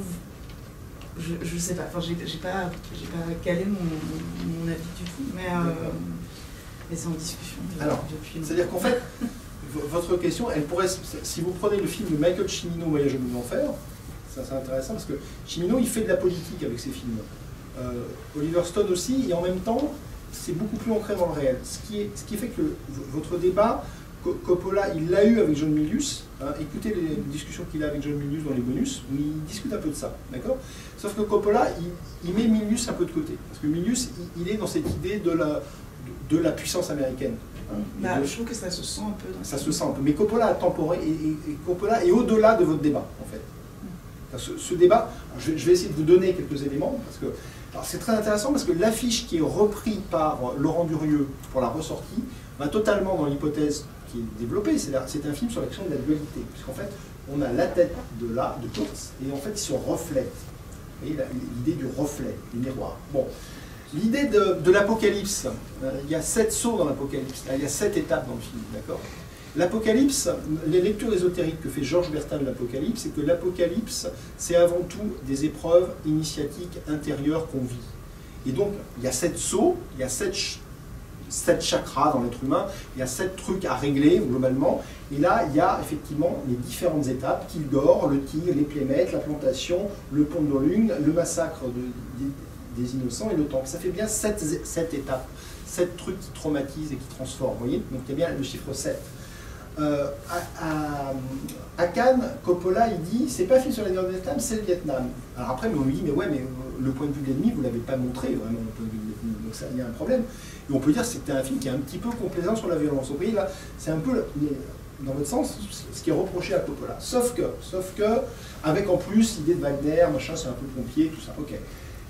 je, je sais pas, enfin j'ai j'ai pas, j'ai pas calé mon, mon, mon avis du tout, mais, euh, D'accord. mais c'est en discussion de- Alors, depuis. c'est-à-dire qu'en fait, v- votre question, elle pourrait, si vous prenez le film de Michael Cimino, Voyage au bout de l'enfer, ça c'est intéressant parce que Cimino, il fait de la politique avec ses films. Euh, Oliver Stone aussi, et en même temps, c'est beaucoup plus ancré dans le réel. Ce qui, est, ce qui fait que v- votre débat, Co- Coppola, il l'a eu avec John Milius. Hein, écoutez les discussions qu'il a avec John Milius dans les bonus, où il discute un peu de ça, d'accord? Sauf que Coppola, il, il met Milius un peu de côté, parce que Milius, il, il est dans cette idée de la, de, de la puissance américaine. Hein, et Bah, de- je trouve que ça se sent un peu dans ça se sent un peu. Mais Coppola a temporé, et, et- et Coppola est au-delà de votre débat, en fait. Enfin, Ce, ce débat, je vais, je vais essayer de vous donner quelques éléments, parce que alors, c'est très intéressant, parce que l'affiche qui est reprise par Laurent Durieux pour la ressortie va totalement dans l'hypothèse qui est développée. C'est la- c'est un film sur la question de la dualité, puisqu'en fait, on a la tête de là, de Kurtz, et en fait, ils se reflètent. Vous voyez, la- l'idée du reflet, du miroir. Bon. L'idée de, de l'apocalypse, euh, il y a sept sauts dans l'apocalypse, il y a sept étapes dans le film, d'accord? L'apocalypse, les lectures ésotériques que fait Georges Bertin de l'apocalypse, c'est que l'apocalypse, c'est avant tout des épreuves initiatiques intérieures qu'on vit. Et donc, il y a sept sauts, il y a sept, ch- sept chakras dans l'être humain, il y a sept trucs à régler, globalement. Et là, il y a effectivement les différentes étapes, Kilgore, le tir, les plémètes, la plantation, le pont de Dolung, le massacre de, des, des innocents et le temple. Ça fait bien sept, sept étapes, sept trucs qui traumatisent et qui transforment, vous voyez? Donc il y a bien le chiffre sept. Euh, à, à, à Cannes, Coppola, il dit, c'est pas un film sur la guerre du Vietnam, c'est le Vietnam. Alors après, on lui dit, mais ouais, mais le point de vue de l'ennemi, vous l'avez pas montré, vraiment, le point de vue de l'ennemi. Donc ça, il y a un problème. Et on peut dire que c'était un film qui est un petit peu complaisant sur la violence. Vous voyez, là, c'est un peu, dans votre sens, ce qui est reproché à Coppola. Sauf que, sauf que, avec en plus l'idée de Wagner, machin, c'est un peu pompier, tout ça, ok.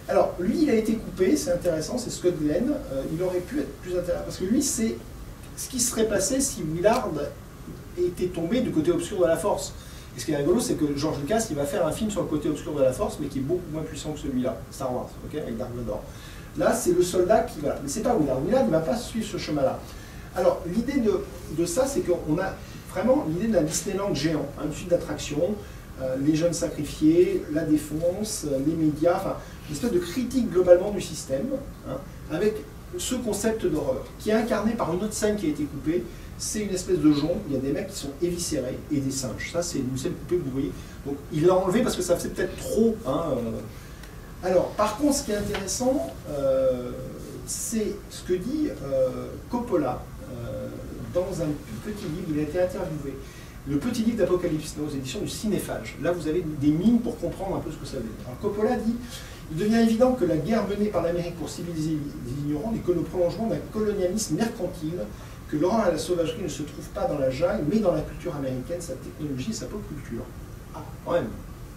Alors, lui, il a été coupé, c'est intéressant, c'est Scott Glenn. Euh, il aurait pu être plus intéressant, parce que lui, c'est ce qui serait passé si Willard était tombé du côté obscur de la Force. Et ce qui est rigolo, c'est que George Lucas, il va faire un film sur le côté obscur de la Force, mais qui est beaucoup moins puissant que celui-là, Star Wars, ok, avec Dark Vador. Là, c'est le soldat qui va... Mais c'est pas Willard. Willard ne va pas suivre ce chemin-là. Alors, l'idée de, de ça, c'est qu'on a vraiment l'idée d'un Disneyland géant, un film d'attraction, euh, les jeunes sacrifiés, la défense, euh, les médias, enfin, une espèce de critique globalement du système, hein, avec ce concept d'horreur, qui est incarné par une autre scène qui a été coupée. C'est une espèce de jonc, il y a des mecs qui sont éviscérés et des singes. Ça, c'est une scène coupée que vous voyez. Donc, il l'a enlevé parce que ça faisait peut-être trop. Hein, euh. Alors, par contre, ce qui est intéressant, euh, c'est ce que dit euh, Coppola euh, dans un petit livre. Il a été interviewé. Le petit livre d'Apocalypse Now, aux éditions du Cinéphage. Là, vous avez des mines pour comprendre un peu ce que ça veut dire. Alors, Coppola dit: il devient évident que la guerre menée par l'Amérique pour civiliser les ignorants n'est que le prolongement d'un colonialisme mercantile, que l'horreur et la sauvagerie ne se trouvent pas dans la jungle, mais dans la culture américaine, sa technologie et sa pop culture. Ah, quand même.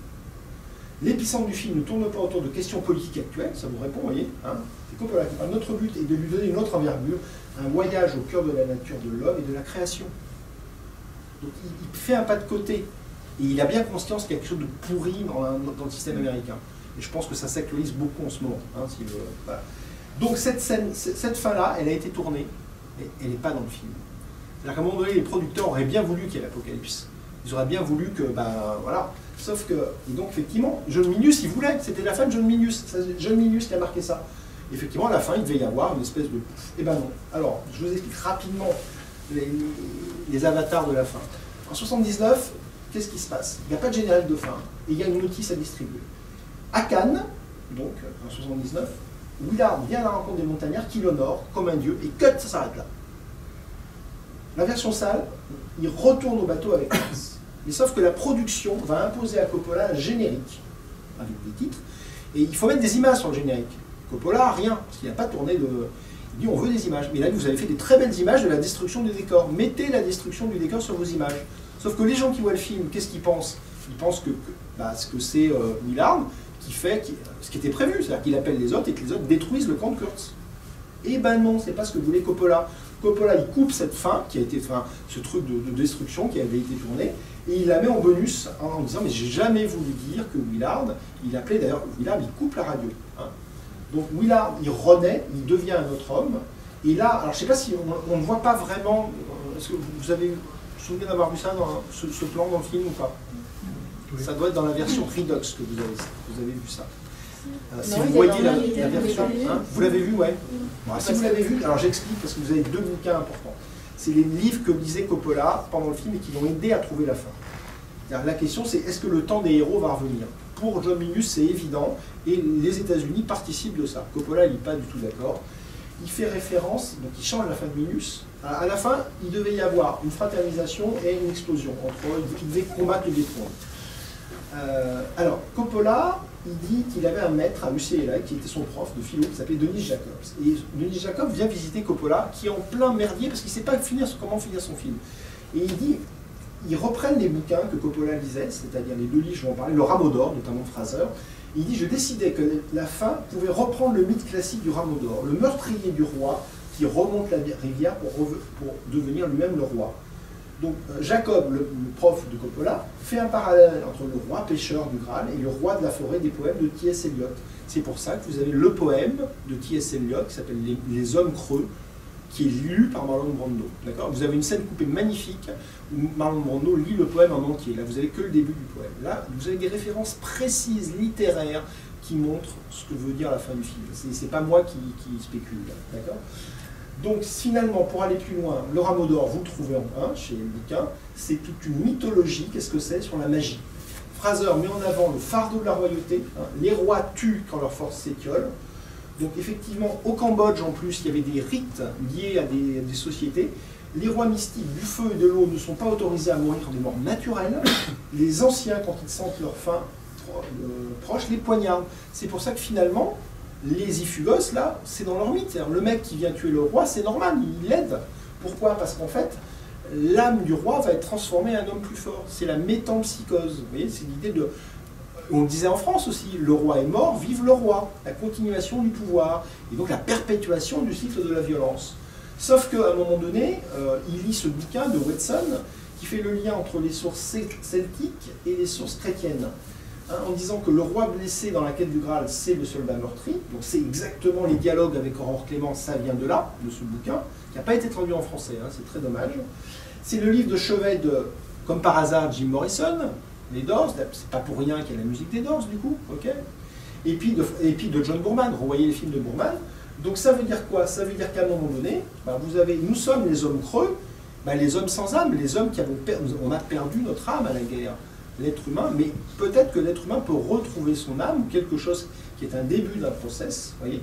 L'épicentre du film ne tourne pas autour de questions politiques actuelles, ça vous répond, vous voyez, hein, c'est Coppola qui parle. Notre but est de lui donner une autre envergure, un voyage au cœur de la nature de l'homme et de la création. Donc il, il fait un pas de côté, et il a bien conscience qu'il y a quelque chose de pourri dans, la, dans le système américain. Et je pense que ça s'actualise beaucoup en ce moment. Hein, si le, voilà. Donc cette scène, cette fin-là, elle a été tournée, et elle n'est pas dans le film. C'est-à-dire qu'à un moment donné, les producteurs auraient bien voulu qu'il y ait l'apocalypse. Ils auraient bien voulu que, ben voilà. Sauf que, et donc effectivement, John Milius, il voulait, c'était la fin de John Milius. C'est John Milius qui a marqué ça. Effectivement, à la fin, il devait y avoir une espèce de... Eh ben non. Alors, je vous explique rapidement les, les avatars de la fin. En soixante-dix-neuf, qu'est-ce qui se passe? Il n'y a pas de générique de fin, et il y a une notice à distribuer. À Cannes, donc en soixante-dix-neuf, Willard vient à la rencontre des montagnards qui l'honorent comme un dieu, et cut, ça s'arrête là. La version sale, il retourne au bateau avec Hans. Mais sauf que la production va imposer à Coppola un générique, avec des titres, et il faut mettre des images sur le générique. Coppola, rien, parce qu'il n'a pas tourné de... Il dit on veut des images. Mais là, vous avez fait des très belles images de la destruction du décor. Mettez la destruction du décor sur vos images. Sauf que les gens qui voient le film, qu'est-ce qu'ils pensent? Ils pensent que, que, bah, que c'est euh, Willard qui fait qui, ce qui était prévu, c'est-à-dire qu'il appelle les autres et que les autres détruisent le camp de Kurtz. Et ben non, c'est pas ce que voulait Coppola. Coppola, il coupe cette fin, qui a été, enfin, ce truc de, de destruction qui avait été tourné, et il la met en bonus en, en disant mais j'ai jamais voulu dire que Willard, il appelait d'ailleurs, Willard, il coupe la radio. Hein. Donc Willard, il renaît, il devient un autre homme, et là, alors je sais pas si on, on ne voit pas vraiment, est-ce que vous avez, vous vous souvenez d'avoir vu ça dans ce, ce plan dans le film ou pas? Oui. Ça doit être dans la version Redux que vous avez, vous avez vu ça. Euh, si non, vous voyez la, la version, hein, vous l'avez vu, ouais. Bon, si vous l'avez vu, alors j'explique parce que vous avez deux bouquins importants. C'est les livres que lisait Coppola pendant le film et qui l'ont aidé à trouver la fin. La question, c'est est-ce que le temps des héros va revenir? Pour John Milius, c'est évident, et les États-Unis participent de ça. Coppola, il n'est pas du tout d'accord. Il fait référence, donc il change la fin de Milius. À la fin, il devait y avoir une fraternisation et une explosion entre eux. Il devait combattre le détrône. Euh, alors, Coppola, il dit qu'il avait un maître à U C L A qui était son prof de philo, qui s'appelait Denis Jacobs. Et Denis Jacobs vient visiter Coppola, qui est en plein merdier parce qu'il ne sait pas finir, comment finir son film. Et il dit, ils reprennent les bouquins que Coppola lisait, c'est-à-dire les deux livres, je vais en parler, le Rameau d'or, notamment de Fraser. Il dit, je décidais que la fin pouvait reprendre le mythe classique du Rameau d'or, le meurtrier du roi qui remonte la rivière pour, pour devenir lui-même le roi. Donc Jacob, le, le prof de Coppola, fait un parallèle entre le roi pêcheur du Graal et le roi de la forêt des poèmes de T S Eliot. C'est pour ça que vous avez le poème de T S Eliot qui s'appelle les, les Hommes creux, qui est lu par Marlon Brando. D'accord ? Vous avez une scène coupée magnifique où Marlon Brando lit le poème en entier. Là, vous n'avez que le début du poème. Là, vous avez des références précises, littéraires, qui montrent ce que veut dire la fin du film. C'est pas moi qui, qui spécule. D'accord ? Donc finalement, pour aller plus loin, le Rameau d'or, vous le trouvez en un, chez les bouquins, c'est toute une mythologie, qu'est-ce que c'est, sur la magie. Fraser met en avant le fardeau de la royauté, hein, les rois tuent quand leur force s'étiole. Donc effectivement, au Cambodge en plus, il y avait des rites liés à des, à des sociétés. Les rois mystiques du feu et de l'eau ne sont pas autorisés à mourir des morts naturelles. Les anciens, quand ils sentent leur faim euh, proche, les poignardent. C'est pour ça que finalement, les Iphugos, là, c'est dans leur mythe. Le mec qui vient tuer le roi, c'est normal, il l'aide. Pourquoi? Parce qu'en fait, l'âme du roi va être transformée en un homme plus fort. C'est la métampsychose. Vous voyez, c'est l'idée de... on le disait en France aussi, le roi est mort, vive le roi, la continuation du pouvoir, et donc la perpétuation du cycle de la violence. Sauf qu'à un moment donné, euh, il lit ce bouquin de Watson qui fait le lien entre les sources celtiques et les sources chrétiennes, hein, en disant que le roi blessé dans la quête du Graal, c'est le soldat meurtri, donc c'est exactement les dialogues avec Aurore Clément, ça vient de là, de ce bouquin, qui n'a pas été traduit en français, hein, c'est très dommage. C'est le livre de chevet de, comme par hasard, Jim Morrison, les Doors, c'est pas pour rien qu'il y a la musique des Doors, du coup, ok. Et puis de, et puis de John Boorman, revoyez les films de Boorman. Donc ça veut dire quoi? Ça veut dire qu'à un moment donné, bah vous avez, nous sommes les hommes creux, bah les hommes sans âme, les hommes qui avons perdu, on a perdu notre âme à la guerre, l'être humain, mais peut-être que l'être humain peut retrouver son âme, quelque chose qui est un début d'un process, voyez.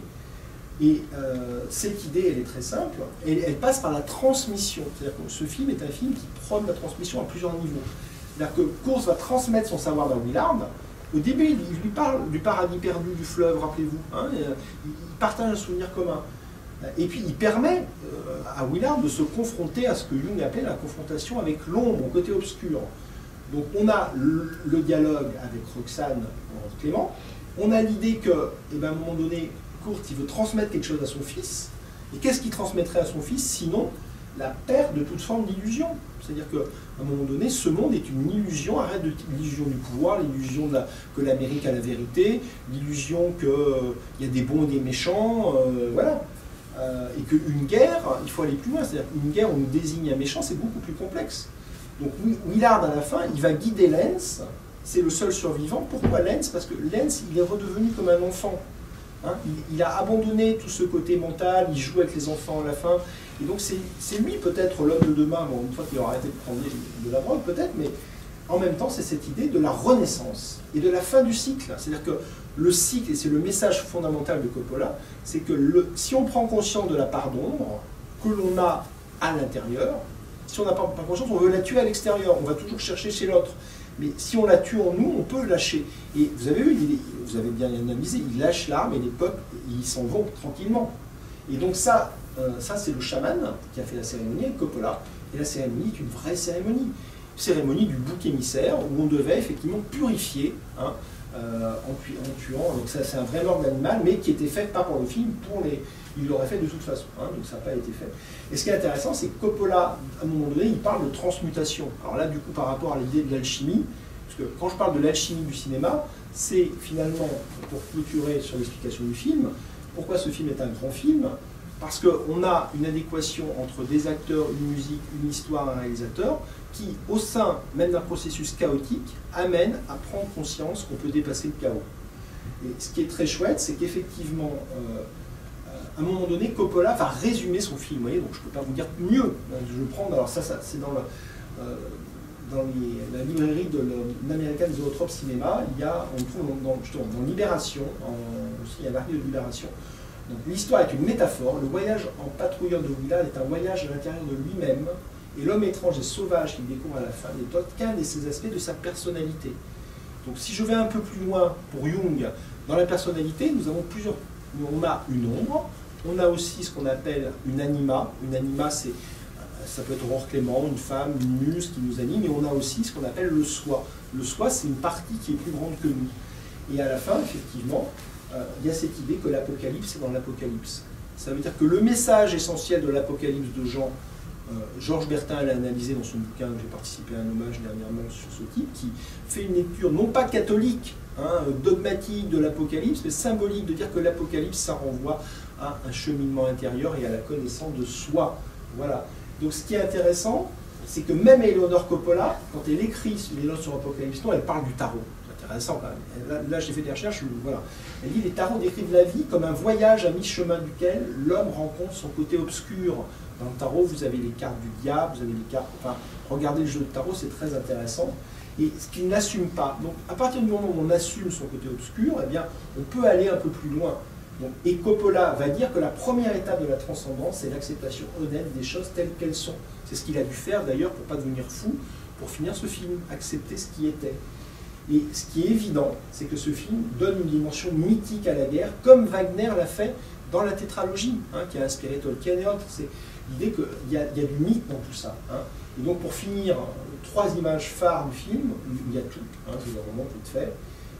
Et euh, cette idée, elle est très simple, et elle passe par la transmission. C'est-à-dire que ce film est un film qui prône la transmission à plusieurs niveaux. C'est-à-dire que Kurtz va transmettre son savoir à Willard. Au début, il lui parle du paradis perdu, du fleuve, rappelez-vous. Hein, il partage un souvenir commun. Et puis, il permet euh, à Willard de se confronter à ce que Jung appelle la confrontation avec l'ombre, au côté obscur. Donc, on a le, le dialogue avec Roxane Clément. On a l'idée que, eh ben, à un moment donné, Kurt, il veut transmettre quelque chose à son fils. Et qu'est-ce qu'il transmettrait à son fils, sinon la perte de toute forme d'illusion? C'est-à-dire qu'à un moment donné, ce monde est une illusion, arrête de l'illusion du pouvoir, l'illusion que l'Amérique a la vérité, l'illusion qu'il euh, y a des bons et des méchants, euh, voilà. Euh, et qu'une guerre, il faut aller plus loin. C'est-à-dire qu'une guerre où on désigne un méchant, c'est beaucoup plus complexe. Donc Willard, à la fin, il va guider Lenz, c'est le seul survivant. Pourquoi Lenz? Parce que Lenz, il est redevenu comme un enfant. Hein, il, il a abandonné tout ce côté mental, il joue avec les enfants à la fin. Et donc c'est lui peut-être l'homme de demain, bon, une fois qu'il aura arrêté de prendre de la drogue peut-être, mais en même temps c'est cette idée de la renaissance et de la fin du cycle. C'est-à-dire que le cycle, et c'est le message fondamental de Coppola, c'est que le, si on prend conscience de la part d'ombre que l'on a à l'intérieur, si on n'a pas, pas conscience, on veut la tuer à l'extérieur, on va toujours chercher chez l'autre. Mais si on la tue en nous, on peut le lâcher. Et vous avez vu, il, vous avez bien analysé, il lâche l'arme et les peuples, ils s'en vont tranquillement. Et donc ça, euh, ça c'est le chaman qui a fait la cérémonie avec Coppola. Et la cérémonie est une vraie cérémonie. Cérémonie du bouc émissaire, où on devait effectivement purifier, hein, euh, en, en tuant. Donc ça, c'est un vrai mort d'animal, mais qui était fait pas pour le film, pour les... Il l'aurait fait de toute façon, hein, donc ça n'a pas été fait. Et ce qui est intéressant, c'est que Coppola, à un moment donné, il parle de transmutation. Alors là, du coup, par rapport à l'idée de l'alchimie, parce que quand je parle de l'alchimie du cinéma, c'est finalement, pour clôturer sur l'explication du film, pourquoi ce film est un grand film? Parce qu'on a une adéquation entre des acteurs, une musique, une histoire, un réalisateur, qui, au sein même d'un processus chaotique, amène à prendre conscience qu'on peut dépasser le chaos. Et ce qui est très chouette, c'est qu'effectivement, euh, à un moment donné, Coppola va résumer son film. Vous voyez, donc je ne peux pas vous dire mieux. Je vais prendre, alors ça, ça c'est dans, le, euh, dans les, la librairie de l'American Zoetrope Cinema. Il y a, on trouve dans, dans, justement, dans Libération, en, aussi il y a un article de Libération. Donc l'histoire est une métaphore. Le voyage en patrouilleur de Willard est un voyage à l'intérieur de lui-même. Et l'homme étrange et sauvage qu'il découvre à la fin n'est qu'un de ces aspects de sa personnalité. Donc si je vais un peu plus loin pour Jung, dans la personnalité, nous avons plusieurs. On a une ombre. On a aussi ce qu'on appelle une anima. Une anima, c'est, ça peut être Aurore Clément, une femme, une muse qui nous anime, et on a aussi ce qu'on appelle le soi. Le soi, c'est une partie qui est plus grande que nous. Et à la fin, effectivement, euh, il y a cette idée que l'apocalypse est dans l'apocalypse. Ça veut dire que le message essentiel de l'apocalypse de Jean, euh, Georges Bertin l'a analysé dans son bouquin, j'ai participé à un hommage dernièrement sur ce type, qui fait une lecture non pas catholique, hein, dogmatique de l'apocalypse, mais symbolique, de dire que l'apocalypse, ça renvoie à un cheminement intérieur et à la connaissance de soi. Voilà. Donc ce qui est intéressant, c'est que même Eleanor Coppola, quand elle écrit les notes sur Apocalypse Now, elle parle du tarot. C'est intéressant quand même. Là, là j'ai fait des recherches, voilà. Elle dit les tarots décrivent la vie comme un voyage à mi-chemin duquel l'homme rencontre son côté obscur. Dans le tarot, vous avez les cartes du diable, vous avez les cartes... Enfin, regardez le jeu de tarot, c'est très intéressant. Et ce qu'il n'assume pas. Donc, à partir du moment où on assume son côté obscur, eh bien, on peut aller un peu plus loin. Donc, et Coppola va dire que la première étape de la transcendance, c'est l'acceptation honnête des choses telles qu'elles sont. C'est ce qu'il a dû faire d'ailleurs pour ne pas devenir fou, pour finir ce film, accepter ce qui était. Et ce qui est évident, c'est que ce film donne une dimension mythique à la guerre, comme Wagner l'a fait dans la tétralogie, hein, qui a inspiré Tolkien et autres. C'est l'idée qu'il y, y a du mythe dans tout ça. Hein. Et donc pour finir, trois images phares du film, il y a tout, hein, c'est vraiment tout fait.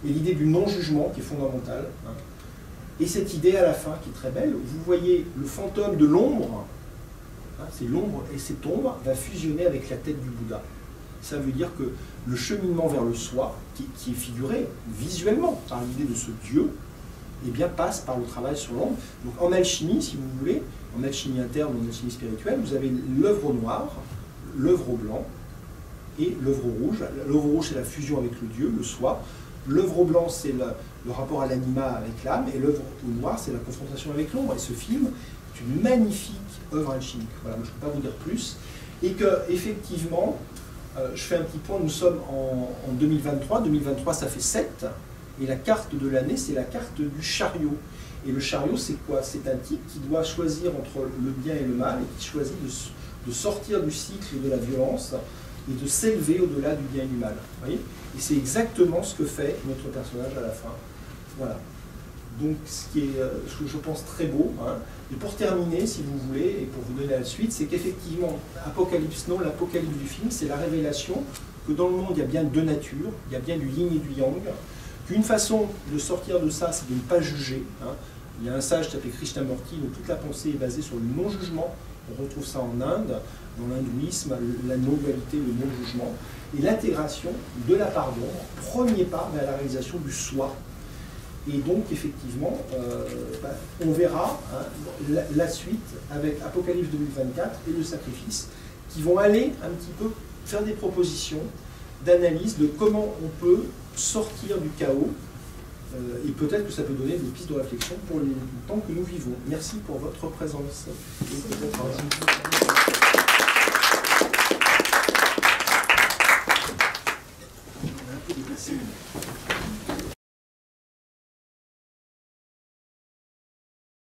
et l'idée du non-jugement qui est fondamentale. Hein. Et cette idée à la fin qui est très belle, vous voyez le fantôme de l'ombre, hein, c'est l'ombre et cette ombre va fusionner avec la tête du Bouddha. Ça veut dire que le cheminement vers le soi, qui, qui est figuré visuellement par l'idée de ce Dieu, eh bien, passe par le travail sur l'ombre. Donc en alchimie, si vous voulez, en alchimie interne ou en alchimie spirituelle, vous avez l'œuvre noire, l'œuvre blanc et l'œuvre rouge. L'œuvre rouge, c'est la fusion avec le Dieu, le soi. L'œuvre blanc, c'est le, le rapport à l'anima avec l'âme. Et l'œuvre noire, c'est la confrontation avec l'ombre. Et ce film est une magnifique œuvre alchimique. Voilà, moi, je ne peux pas vous dire plus. Et que, effectivement, euh, je fais un petit point, nous sommes en, en deux mille vingt-trois. deux mille vingt-trois, ça fait sept. Et la carte de l'année, c'est la carte du chariot. Et le chariot, c'est quoi? C'est un type qui doit choisir entre le bien et le mal, et qui choisit de, de sortir du cycle de la violence et de s'élever au-delà du bien et du mal. Vous voyez? Et c'est exactement ce que fait notre personnage à la fin. Voilà. Donc, ce qui est, je, je pense, très beau. Hein. Et pour terminer, si vous voulez, et pour vous donner la suite, c'est qu'effectivement, Apocalypse Now, l'apocalypse du film, c'est la révélation que dans le monde, il y a bien deux natures, il y a bien du yin et du yang. Qu'une façon de sortir de ça, c'est de ne pas juger. Hein. Il y a un sage qui s'appelle Krishnamurti, où toute la pensée est basée sur le non-jugement. On retrouve ça en Inde, dans l'hindouisme, la non-dualité, le non-jugement. Et l'intégration de la part d'ombre, premier pas vers la réalisation du soi. Et donc, effectivement, euh, bah, on verra hein, la, la suite avec Apocalypse deux mille vingt-quatre et le sacrifice, qui vont aller un petit peu faire des propositions d'analyse de comment on peut sortir du chaos, euh, et peut-être que ça peut donner des pistes de réflexion pour le temps que nous vivons. Merci pour votre présence. Et peut-être